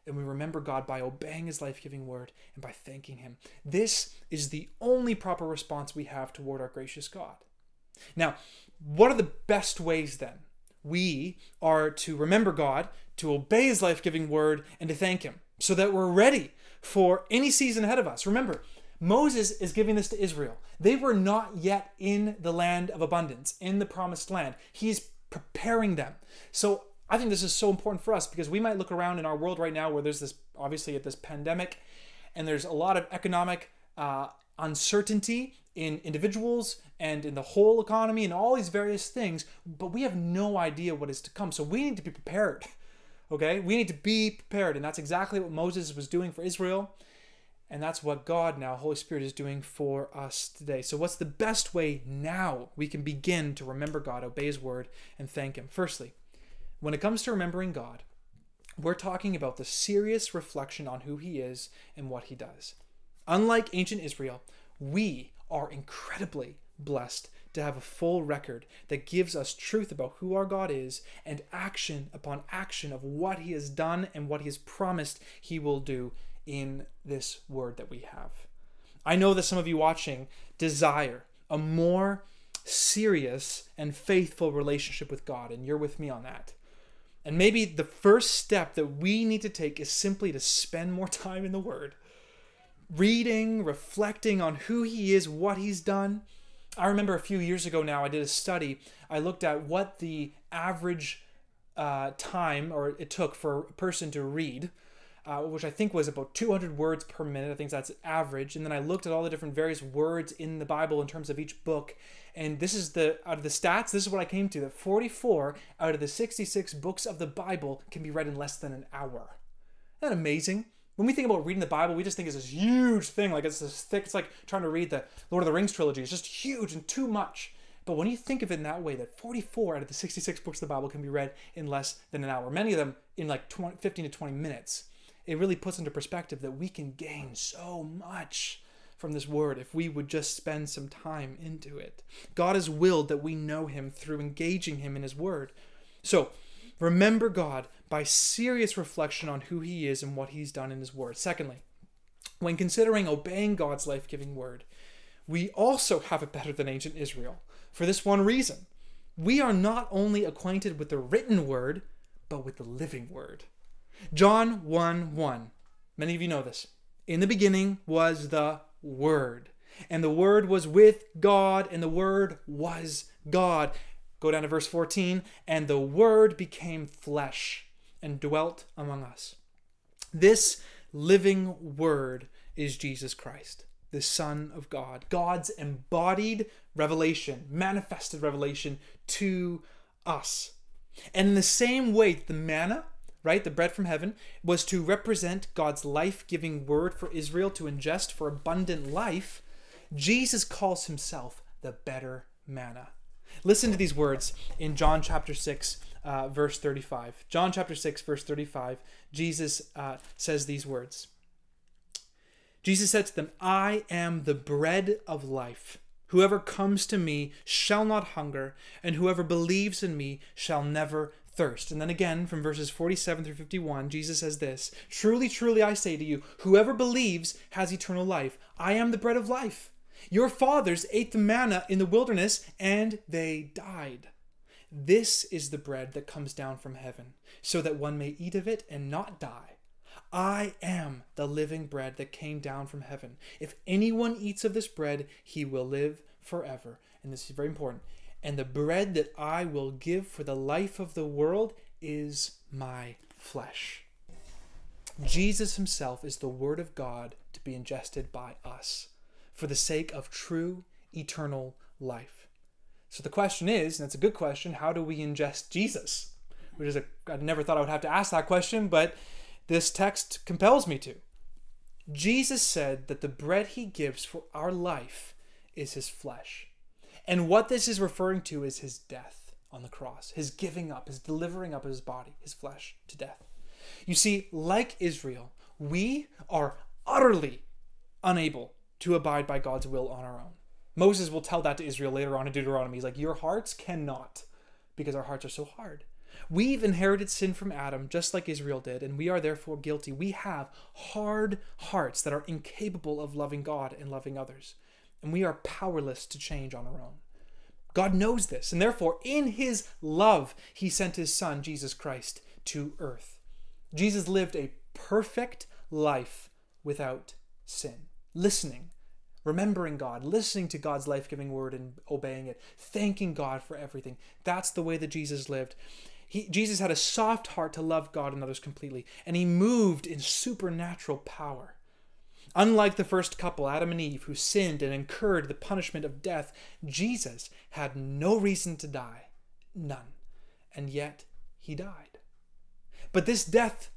And we remember God by obeying his life-giving word and by thanking him. This is the only proper response we have toward our gracious God. Now, what are the best ways then? We are to remember God, to obey his life-giving word, and to thank him so that we're ready for any season ahead of us. Remember, Moses is giving this to Israel. They were not yet in the land of abundance, in the promised land. He's preparing them. So I think this is so important for us because we might look around in our world right now where there's this, obviously, this pandemic, and there's a lot of economic uncertainty in individuals and in the whole economy and all these various things, but we have no idea what is to come. So we need to be prepared, okay? We need to be prepared, and that's exactly what Moses was doing for Israel, and that's what God now, Holy Spirit, is doing for us today. So what's the best way now we can begin to remember God, obey his word, and thank him? Firstly, when it comes to remembering God, we're talking about the serious reflection on who he is and what he does. Unlike ancient Israel, we are incredibly blessed to have a full record that gives us truth about who our God is and action upon action of what he has done and what he has promised he will do in this word that we have. I know that some of you watching desire a more serious and faithful relationship with God, and you're with me on that. And maybe the first step that we need to take is simply to spend more time in the Word, reading, reflecting on who he is, what he's done. I remember a few years ago now, I did a study. I looked at what the average time or it took for a person to read, which I think was about 200 words per minute. I think that's average. And then I looked at all the different various words in the Bible in terms of each book. And this is out of the stats, this is what I came to, that 44 out of the 66 books of the Bible can be read in less than an hour. Isn't that amazing? When we think about reading the Bible, we just think it's this huge thing. Like it's this thick, it's like trying to read the Lord of the Rings trilogy. It's just huge and too much. But when you think of it in that way, that 44 out of the 66 books of the Bible can be read in less than an hour, many of them in like 15 to 20 minutes, it really puts into perspective that we can gain so much from this word if we would just spend some time into it. God has willed that we know him through engaging him in his word. So remember God by serious reflection on who he is and what he's done in his word. Secondly, when considering obeying God's life-giving word, we also have it better than ancient Israel for this one reason. We are not only acquainted with the written word, but with the living word. John 1:1. Many of you know this. In the beginning was the Word, and the Word was with God, and the Word was God. Go down to verse 14. And the Word became flesh and dwelt among us. This living Word is Jesus Christ, the Son of God, God's embodied revelation, manifested revelation to us. And in the same way, the manna, right, the bread from heaven, was to represent God's life-giving word for Israel to ingest for abundant life, Jesus calls himself the better manna. Listen to these words in John chapter 6, verse 35. John chapter 6, verse 35, Jesus says these words. Jesus said to them, I am the bread of life. Whoever comes to me shall not hunger, and whoever believes in me shall never thirst. And then again, from verses 47 through 51, Jesus says this, Truly, truly, I say to you, whoever believes has eternal life. I am the bread of life. Your fathers ate the manna in the wilderness, and they died. This is the bread that comes down from heaven, so that one may eat of it and not die. I am the living bread that came down from heaven. If anyone eats of this bread, he will live forever. And this is very important. And the bread that I will give for the life of the world is my flesh. Jesus himself is the Word of God to be ingested by us for the sake of true eternal life. So the question is, and it's a good question, how do we ingest Jesus? I never thought I would have to ask that question, but this text compels me to. Jesus said that the bread he gives for our life is his flesh. And what this is referring to is his death on the cross, his giving up, his delivering up of his body, his flesh, to death. You see, like Israel, we are utterly unable to abide by God's will on our own. Moses will tell that to Israel later on in Deuteronomy. He's like, your hearts cannot, because our hearts are so hard. We've inherited sin from Adam, just like Israel did, and we are therefore guilty. We have hard hearts that are incapable of loving God and loving others, and we are powerless to change on our own. God knows this, and therefore, in his love, he sent his Son, Jesus Christ, to earth. Jesus lived a perfect life without sin, listening, remembering God, listening to God's life-giving word and obeying it, thanking God for everything. That's the way that Jesus lived. Jesus had a soft heart to love God and others completely, and he moved in supernatural power. Unlike the first couple, Adam and Eve, who sinned and incurred the punishment of death, Jesus had no reason to die, none, and yet he died. But his death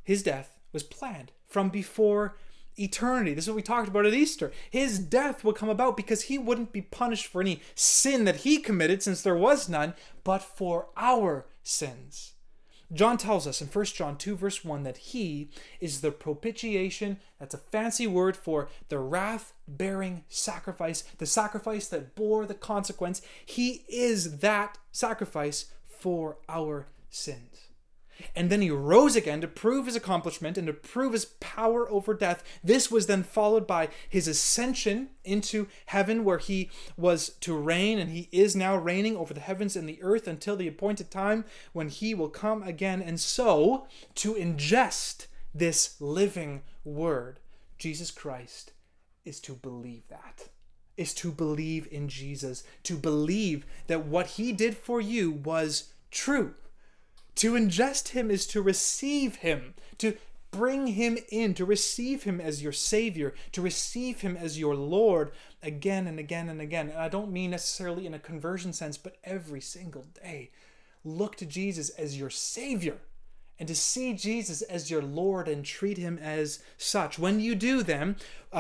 was planned from before eternity. This is what we talked about at Easter. His death would come about because he wouldn't be punished for any sin that he committed, since there was none, but for our sins. John tells us in 1 John 2 verse 1 that he is the propitiation. That's a fancy word for the wrath-bearing sacrifice, the sacrifice that bore the consequence. He is that sacrifice for our sins. And then he rose again to prove his accomplishment and to prove his power over death. This was then followed by his ascension into heaven, where he was to reign, and he is now reigning over the heavens and the earth until the appointed time when he will come again. And so, to ingest this living word, Jesus Christ, is to believe that. Is to believe in Jesus. To believe that what he did for you was true. To ingest him is to receive him, to bring him in, to receive him as your Savior, to receive him as your Lord again and again and again. And I don't mean necessarily in a conversion sense, but every single day. Look to Jesus as your Savior, and to see Jesus as your Lord and treat him as such. When you do then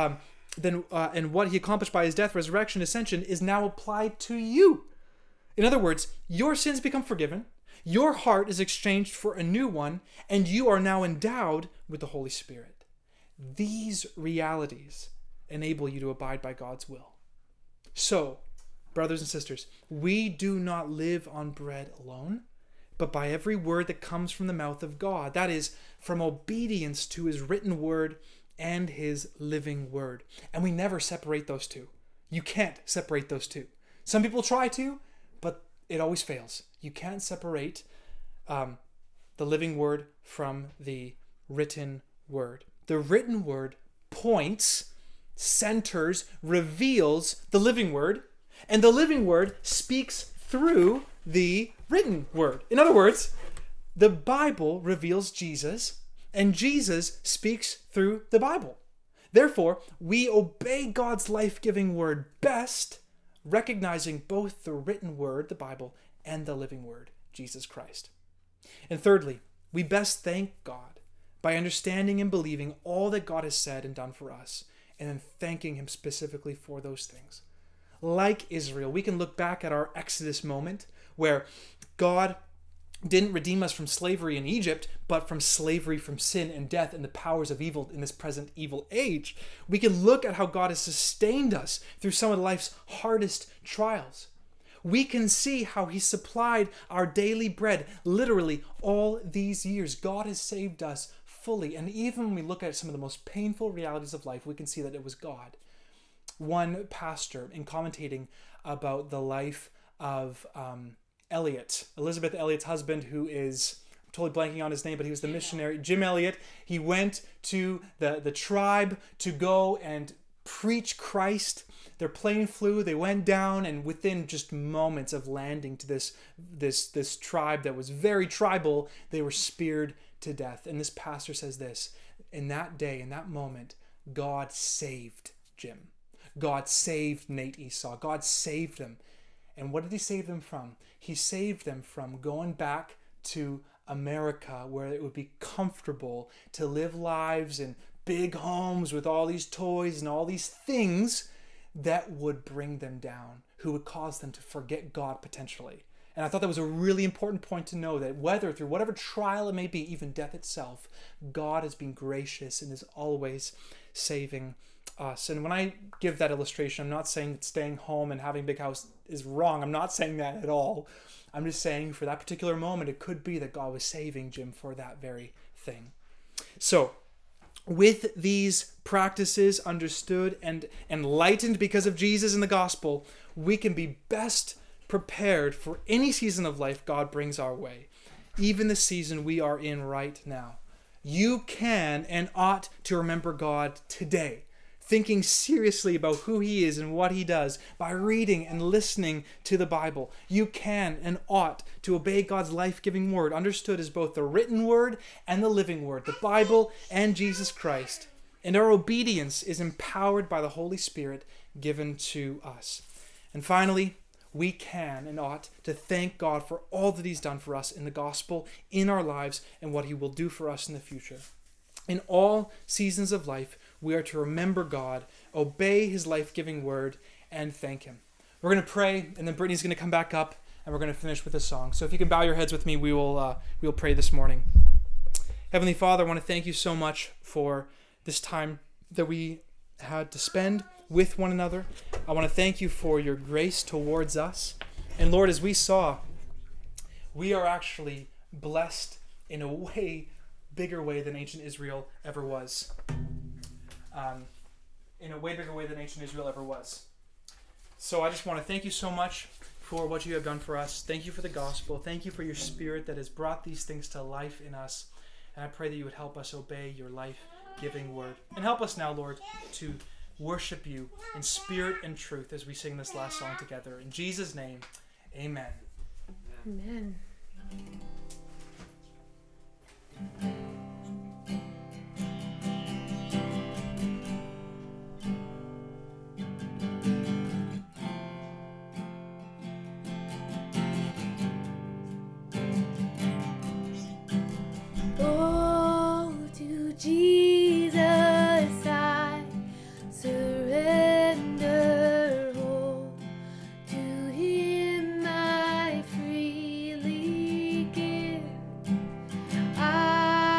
and what he accomplished by his death, resurrection, ascension is now applied to you. In other words, your sins become forgiven. Your heart is exchanged for a new one, and you are now endowed with the Holy Spirit. These realities enable you to abide by God's will. So, brothers and sisters, we do not live on bread alone, but by every word that comes from the mouth of God. That is, from obedience to his written word and his living word. And we never separate those two. You can't separate those two. Some people try to, but it always fails. You can't separate the living word from the written word. The written word points, centers, reveals the living word, and the living word speaks through the written word. In other words, the Bible reveals Jesus, and Jesus speaks through the Bible. Therefore, we obey God's life-giving word best, recognizing both the written word, the Bible, and the living word, Jesus Christ. And thirdly, we best thank God by understanding and believing all that God has said and done for us, and then thanking him specifically for those things. Like Israel, we can look back at our Exodus moment where God didn't redeem us from slavery in Egypt, but from slavery from sin and death and the powers of evil in this present evil age. We can look at how God has sustained us through some of life's hardest trials. We can see how he supplied our daily bread literally all these years. God has saved us fully. And even when we look at some of the most painful realities of life, we can see that it was God. One pastor, in commentating about the life of Elizabeth Elliot's husband, who is, I'm totally blanking on his name, but he was the missionary, Jim Elliot. He went to the tribe to go and preach Christ. Their plane flew, they went down, and within just moments of landing to this tribe that was very tribal, they were speared to death. And this pastor says this: in that day, in that moment, God saved Jim. God saved Nate Esau. God saved them. And what did he save them from? He saved them from going back to America, where it would be comfortable to live lives in big homes with all these toys and all these things that would bring them down, who would cause them to forget God potentially. And I thought that was a really important point to know, that whether through whatever trial it may be, even death itself, God has been gracious and is always saving us. And when I give that illustration, I'm not saying that staying home and having a big house is wrong. I'm not saying that at all. I'm just saying for that particular moment, it could be that God was saving Jim for that very thing. So, with these practices understood and enlightened because of Jesus and the gospel, we can be best prepared for any season of life God brings our way, even the season we are in right now. You can and ought to remember God today, thinking seriously about who he is and what he does by reading and listening to the Bible. You can and ought to obey God's life-giving word, understood as both the written word and the living word, the Bible and Jesus Christ. And our obedience is empowered by the Holy Spirit given to us. And finally, we can and ought to thank God for all that he's done for us in the gospel, in our lives, and what he will do for us in the future. In all seasons of life, we are to remember God, obey his life-giving word, and thank him. We're going to pray, and then Brittany's going to come back up, and we're going to finish with a song. So if you can bow your heads with me, we'll pray this morning. Heavenly Father, I want to thank you so much for this time that we had to spend with one another. I want to thank you for your grace towards us. And Lord, as we saw, we are actually blessed in a way bigger way than ancient Israel ever was. In a way bigger way than ancient Israel ever was. So I just want to thank you so much for what you have done for us. Thank you for the gospel. Thank you for your Spirit that has brought these things to life in us. And I pray that you would help us obey your life-giving word. And help us now, Lord, to worship you in spirit and truth as we sing this last song together. In Jesus' name, amen. Amen. Oh, to Jesus I surrender all. To him I freely give. I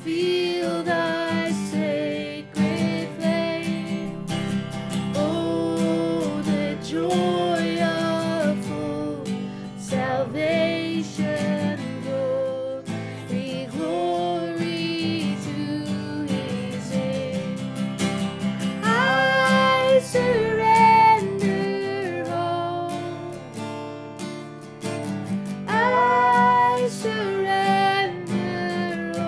feel thy sacred flame. Oh, the joy of full salvation, glory, glory to his name. I surrender all. I surrender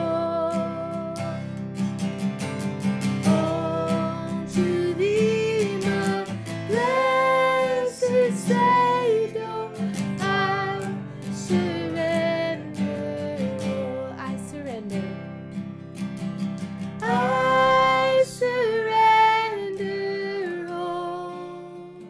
all to thee, my blessed Savior. I surrender all. I surrender. I surrender all.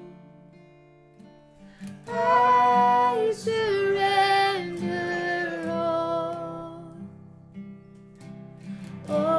I surrender all.